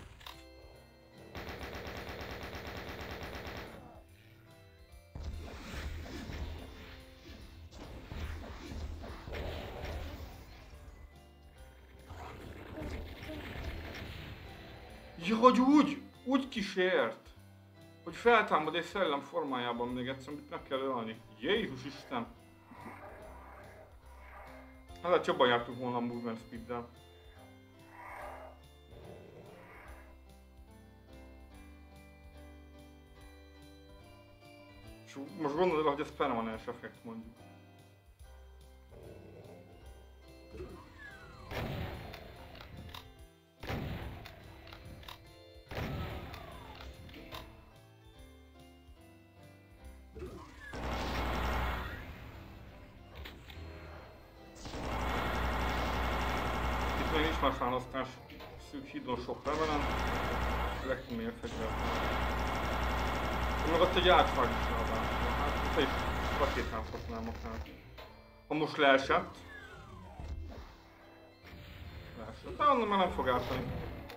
Ja, hogy úgy kísért, hogy feltámad egy szellem formájában még egyszer, amit meg kell ölni. Jézus Isten! Hát jobban jártunk volna a movement speed-del. És most gondolod, hogy ez permanens effekt mondjuk. Még nincs más választás, szűk hídon sok revenant, legtöbbnél fegyvert. Meg ott egy átvág is ráadásul, hát itt is rakétát használom akár. Ha most leesett, de onnan már nem fog átvenni.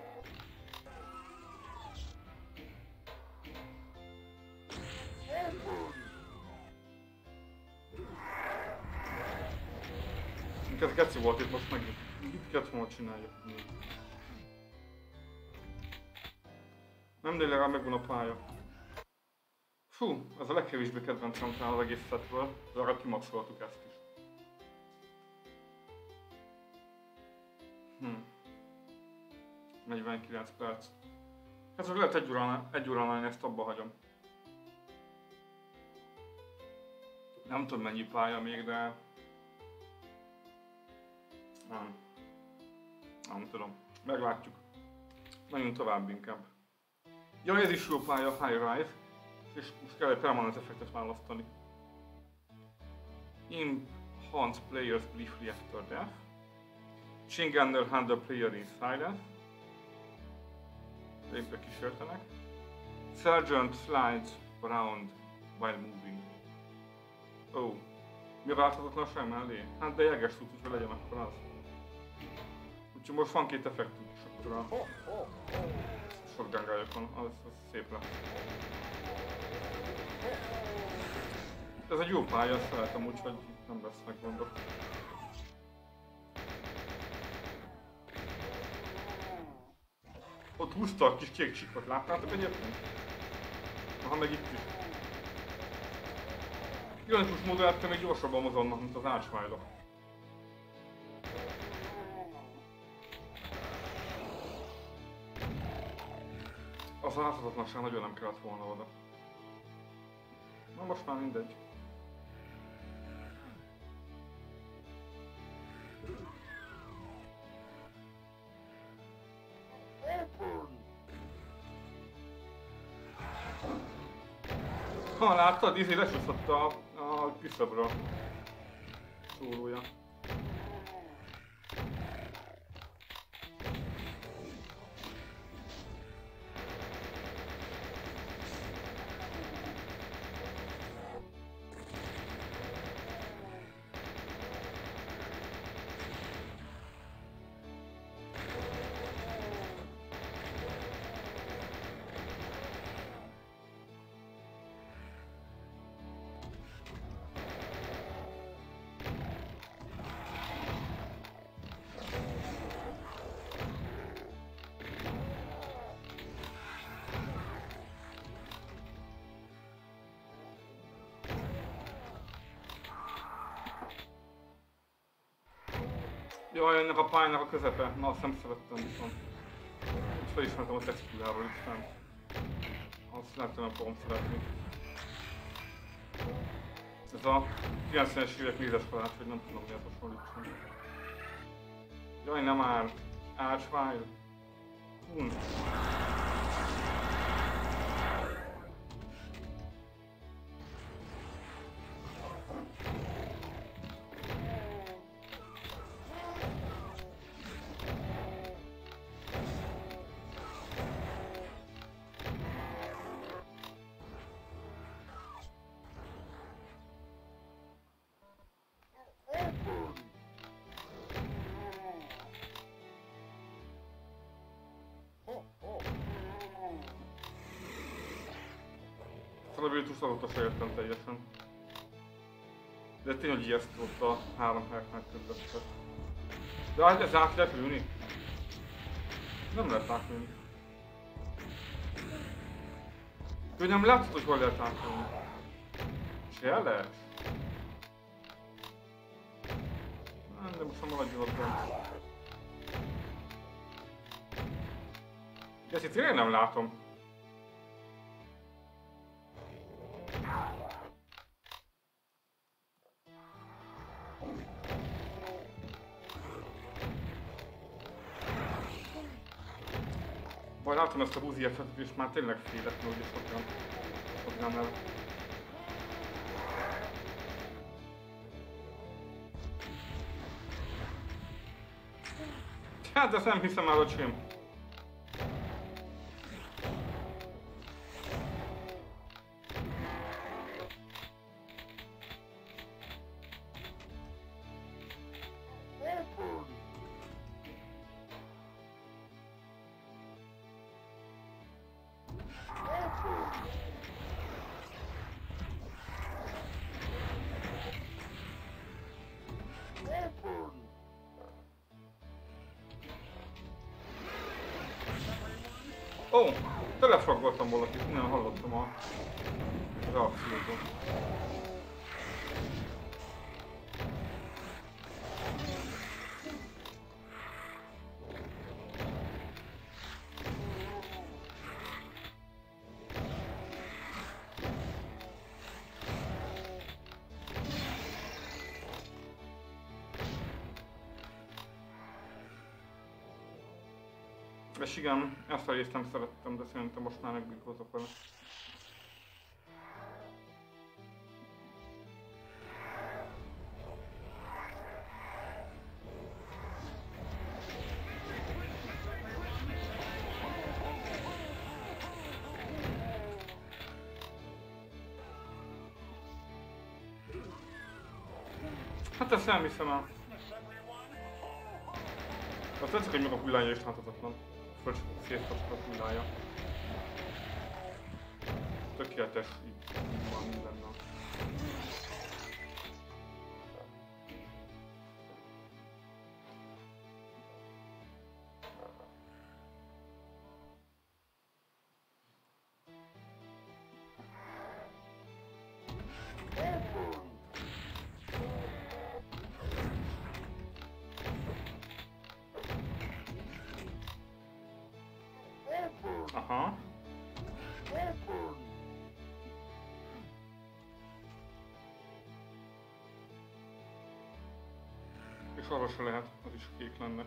Ez geci volt itt most megint. Mit kellett volna csináljuk? Nem, de legalább megvan a pálya. Fú, ez a legkevésbé kedvencem talán az egész setből, de arra kimaxoltuk ezt is. 49 perc. Ez lehet egy óránál ezt abba hagyom. Nem tudom mennyi pálya még, de... Nem tudom. Meglátjuk. Menjünk tovább inkább. Ja, ez is jó pálya, High Rise. És most kell egy permanent effektet választani. Imp haunts players briefly after death. Chain Gunner handle player in silence. Lépve kísértenek. Sergeant slides around while moving. Oh. Mi a változatlanság mellé? Hát de jeges tud, hogyha legyen akkor az. Úgyhogy most van két effektünk is, akkor a... Sok gangályok van, az szép lesz. Ez egy jó pálya, ezt szeretem, úgyhogy nem lesznek gondok. Ott húzta a kis kék csíkot, láttátok egyébként? Aha, meg itt is. Ironikus módon lettem még gyorsabban mozognak, mint az ácsmájlok. Az láthatatlanság nagyon nem kellett volna oda. Na most már mindegy. Ha láttad, izé lecsúszott a küszöbről. Szólója. Jaj, ennek a pályának a közepe. Na, azt nem szerettem viszont. Úgy felismertem a textúráról itt fent. Azt lehet, hogy nem fogom szeretni. Ez a 90-es évek mézes kalács, hogy nem tudom miért hasonlítson. Jaj, nem már. Archvile. A Virtus azóta se értem teljesen. De tényleg ijesztő ott a 3 helyeknek között. De hát ez át lehet lőni? Nem lehet átlőni. Ő nem látszott, hogy hol lehet átlőni. Cseles? Nem, de most nem maradjon abban. Ezt itt tényleg nem látom. Vagy látom ezt a Uzi-et, és már tényleg félek, hogy is hogyan el. Hát ezt nem hiszem el, öcsém. Ó, telefraggoltam valakit, nem hallottam a reakciót. És igen, ezt a részt nem szerettem, de szerintem most már megbírkozok vele. Hát ezt nem hiszem el. Azt tetszik, hogy meg a hullája is láthatatlan. Szétfogta a hullája. Tökéletes, így van mindennel. Aha. És arra se lehet, az is kék lenne.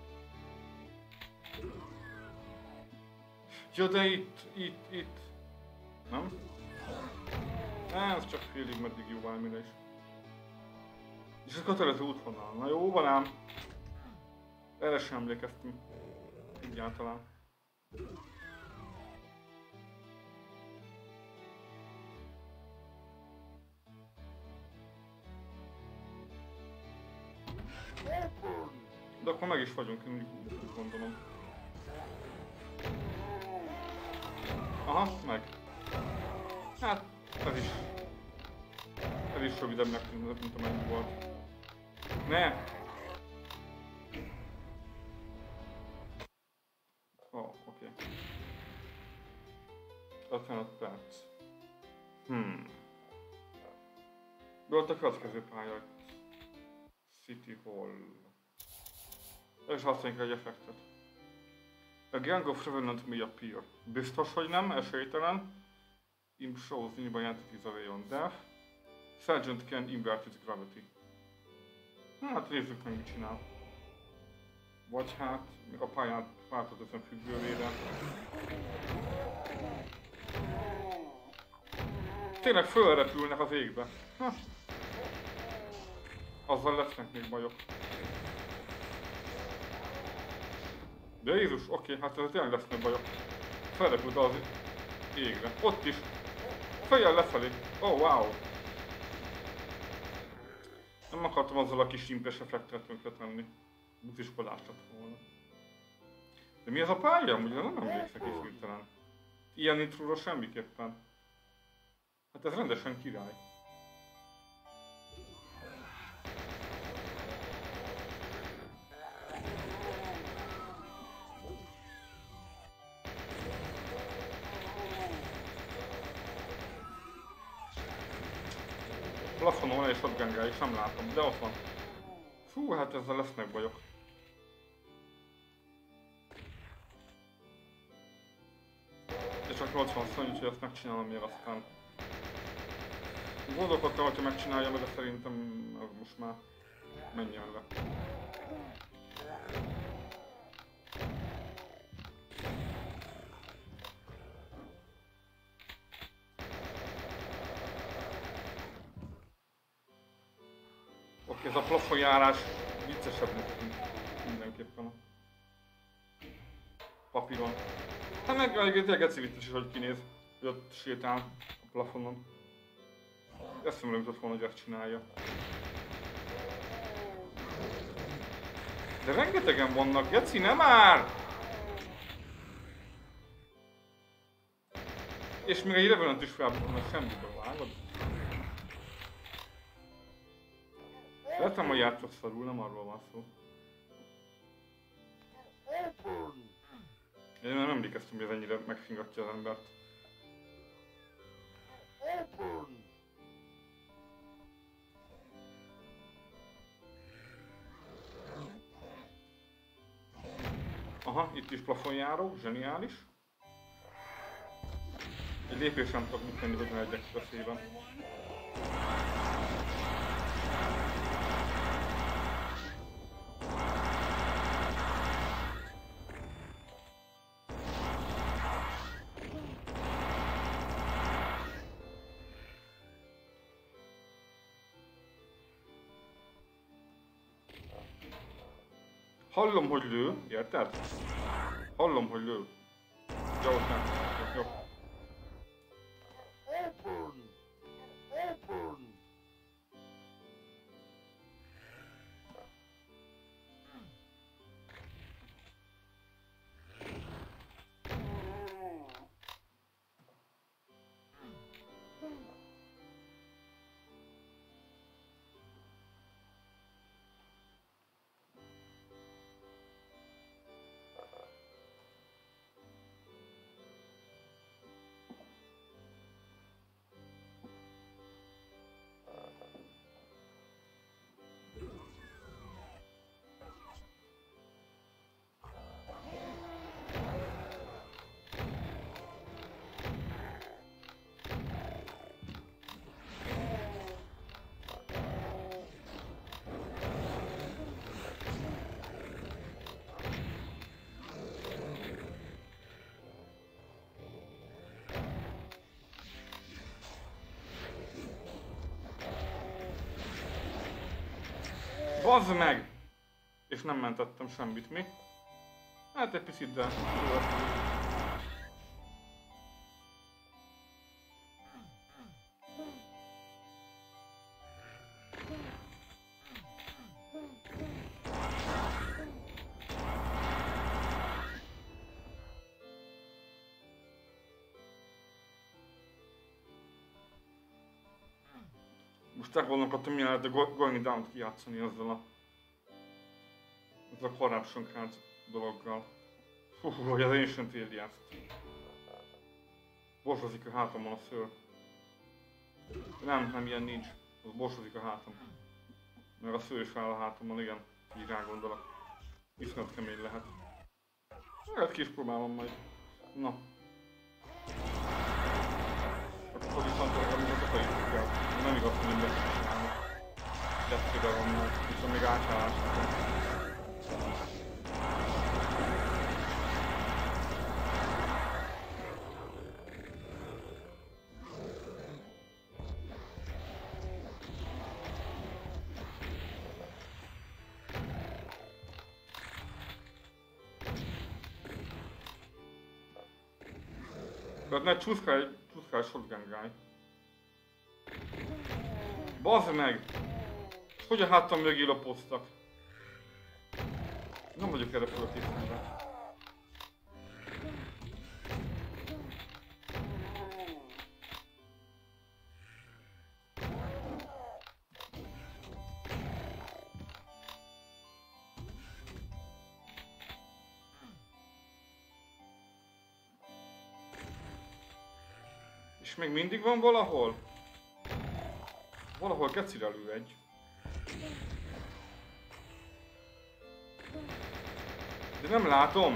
Ja, de itt. Nem? Ez csak félig meddig jó valamire is. És ez kötelező útvonal. Na jó van ám. Erre sem emlékeztem. Egyáltalán. De akkor meg is vagyunk, én úgy gondolom. Aha, meg. Hát, ez is rövidebbnek tűnt, mint amennyi volt. Ne! Oké. 55 perc. Volt a következő pálya. City Hall. És használjuk egy effektet. A Gang of Revenant may appear. Biztos, hogy nem, esélytelen. Imp shows nearby entities away on death. Sergeant can invert its gravity. Hát nézzük meg, mit csinál. Vagy hát, a pályát változatosan függővére. Tényleg fölrepülnek az égbe. Ha. Azzal lesznek még bajok. De Jézus, oké, hát ez tényleg lesznek bajok. Felrepült az égre. Ott is. Fejjel lefelé. Oh, wow. Nem akartam azzal a kis impes effektet tönkretenni. Busziskolás lett volna. De mi ez a pálya? Ugye nem emlékszek is hirtelen. Ilyen intróra semmiképpen. Hát ez rendesen király. Plafonon van egy shotgun guy, és nem látom, de ott van. Fú, hát ezzel lesznek bajok. És csak 80 szony, úgyhogy ezt megcsinálom még aztán. Gondolkodtam, hogyha megcsináljam, de szerintem most már menjen le. Oké, ez a plafonjárás viccesebb nekünk mindenképpen a papíron. Hát meg egy geci vicces is, hogy kinéz, hogy ott sétál a plafonon. Ezt nem jutott volna, hogy ezt csinálja. De rengetegen vannak, geci, nem már! És még egy Revenant is felbukon, mert semmiből vágod. Szeretem, hogy játszok szarul, nem arról van szó. Én nem emlékeztem, hogy ez ennyire megfingatja az embert. Aha, itt is plafonjáró, zseniális. Egy lépés sem tudok mit tenni, hogy ne legyek veszélyben. Hallom, hogy lő, érted? Hallom, hogy lő. Ja, ott nem. Jó. Bazd meg! És nem mentettem semmit, mi? Hát egy picit, de... Most elgondolkodtam, milyen lehet a Going Down-t kijátszani ezzel a Corruption Card dologgal. Hogy az Ancient Aliens-t. Borsozik a hátamon a szőr. Nem ilyen nincs. Az borsozik a hátam. Meg a szőr is áll a hátamon, igen. Így rágondolok. Viszont kemény lehet. Hát ki is próbálom majd. Na. Akkor viszont az a kell. Nem igaz, hogy mindent csinálni. Kettőre van már, viszont még átállás van. Tehát ne csúszkálj shotgun guy. Bazd meg! Hogy a hátam mögé lapoztak? Nem vagyok erre fölkészülve. És még mindig van valahol? Valahol gecire lő egy. De nem látom.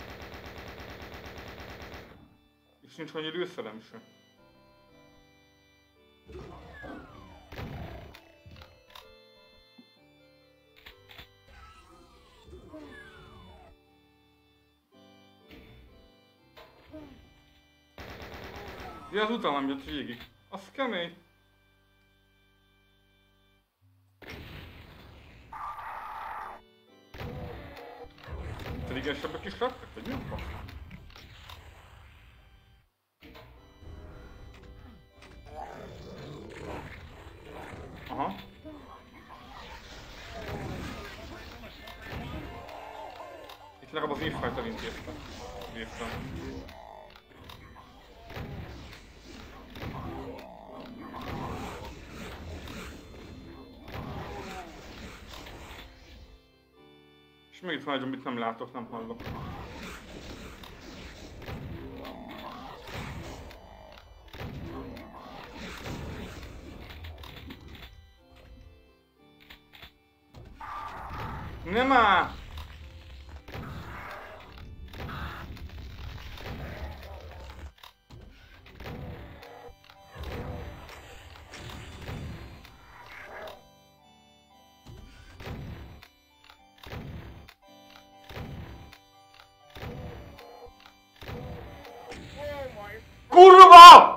És nincs annyi lőszerem se. Ja, az utána jött végig. Az kemény. Intelligensebbek is lettek, vagy mi a fasz? Aha. Itt legalább az évfajta intéztem. És még itt van egy, amit nem látok, nem hallok. Nem áll! Kurva!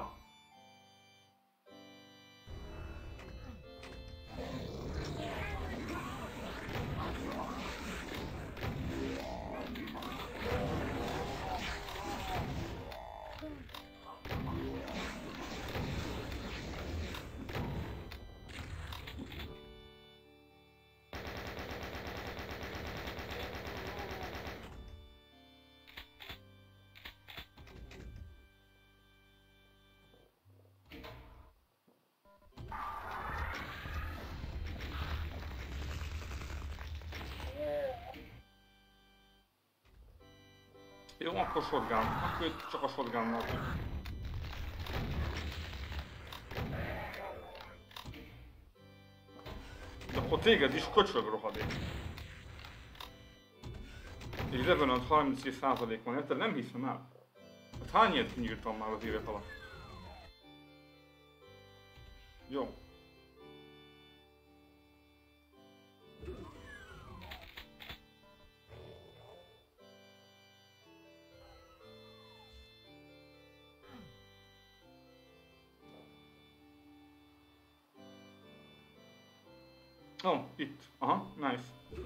Jó, akkor shotgun. Akkor itt csak a shotgunnal. De akkor téged is köcsög rohadék. Egy Revenant 30% van, érted? Nem hiszem el. Hát hány ilyet kinyírtam már az évet alatt? Jó. Oh, itt. Aha, nice.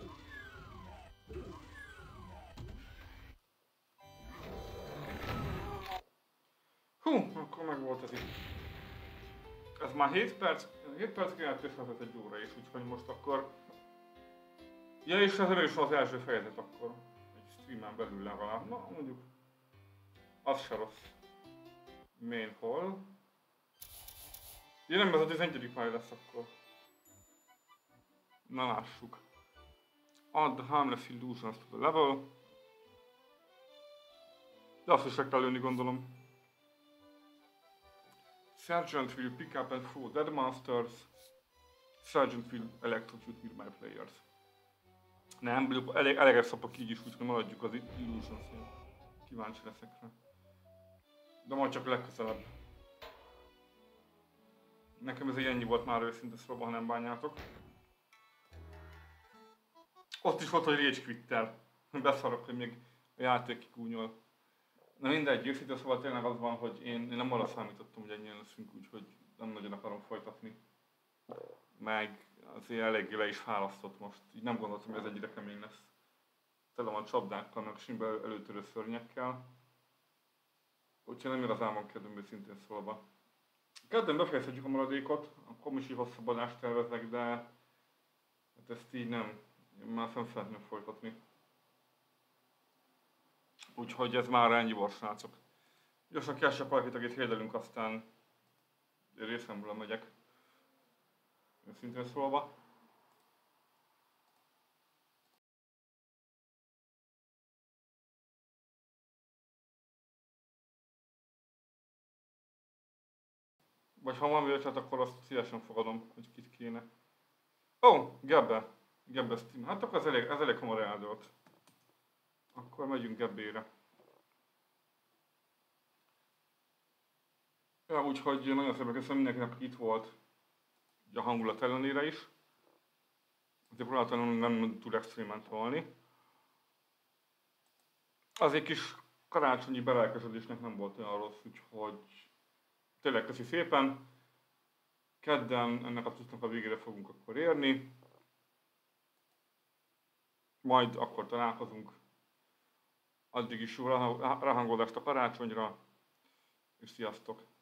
Hú, akkor meg volt ez itt. Ez már 7 perc kellett és az egy óra is, úgyhogy most akkor... Ja, és ez is az első fejezet akkor. Egy streamen belül legalább. Na, mondjuk... Az se rossz. Main hall. Ja, nem, ez a 11. pálya lesz akkor. Na lássuk. Add the harmless illusions to the level. De azt is meg kell lőni, gondolom. Sergeant will pick up and throw dead monsters. Sergeant will electrocute nearby players. Nem, eleget szopok így is, úgyhogy maradjuk az Illusions-nél. Kíváncsi leszek rá. De majd csak legközelebb. Nekem ez ennyi volt már őszinte szóval, ha nem bánjátok. Ott is volt, hogy Rage Quitter. Beszarok, hogy még a játék kigúnyol. Na mindegy, őszinte szóval tényleg az van, hogy én nem arra számítottam, hogy ennyien leszünk, úgyhogy nem nagyon akarom folytatni. Meg azért eléggé le is fárasztott most. Így nem gondoltam, hogy ez ennyire kemény lesz. Tele van csapdákkal, meg simbe előtörő szörnyekkel. Úgyhogy nem igazán van kedvem őszintén szólva. Kedden befejezhetjük a maradékot, a komisi hosszabbadást tervezek, de hát ezt így nem. Én már nem szeretném folytatni. Úgyhogy ez már ennyi volt, srácok. Gyorsan keresek valakit, akit hirdelünk, aztán részemről megyek. Őszintén szólva. Vagy ha van ötlet, akkor azt szívesen fogadom, hogy kit kéne. Ó, Gebbe. Gebbe Steam. Hát akkor ez elég hamar eldőlt. Akkor megyünk Gebbére. Ja, úgyhogy nagyon szépen köszönöm mindenkinek, aki itt volt a hangulat ellenére is. Azért próbáltam nem túl extrémen tolni. Az egy kis karácsonyi belelkesedésnek nem volt olyan rossz, úgyhogy tényleg köszi szépen. Kedden ennek a cuccnak a végére fogunk akkor érni. Majd akkor találkozunk. Addig is jó ráhangolást a karácsonyra, és sziasztok!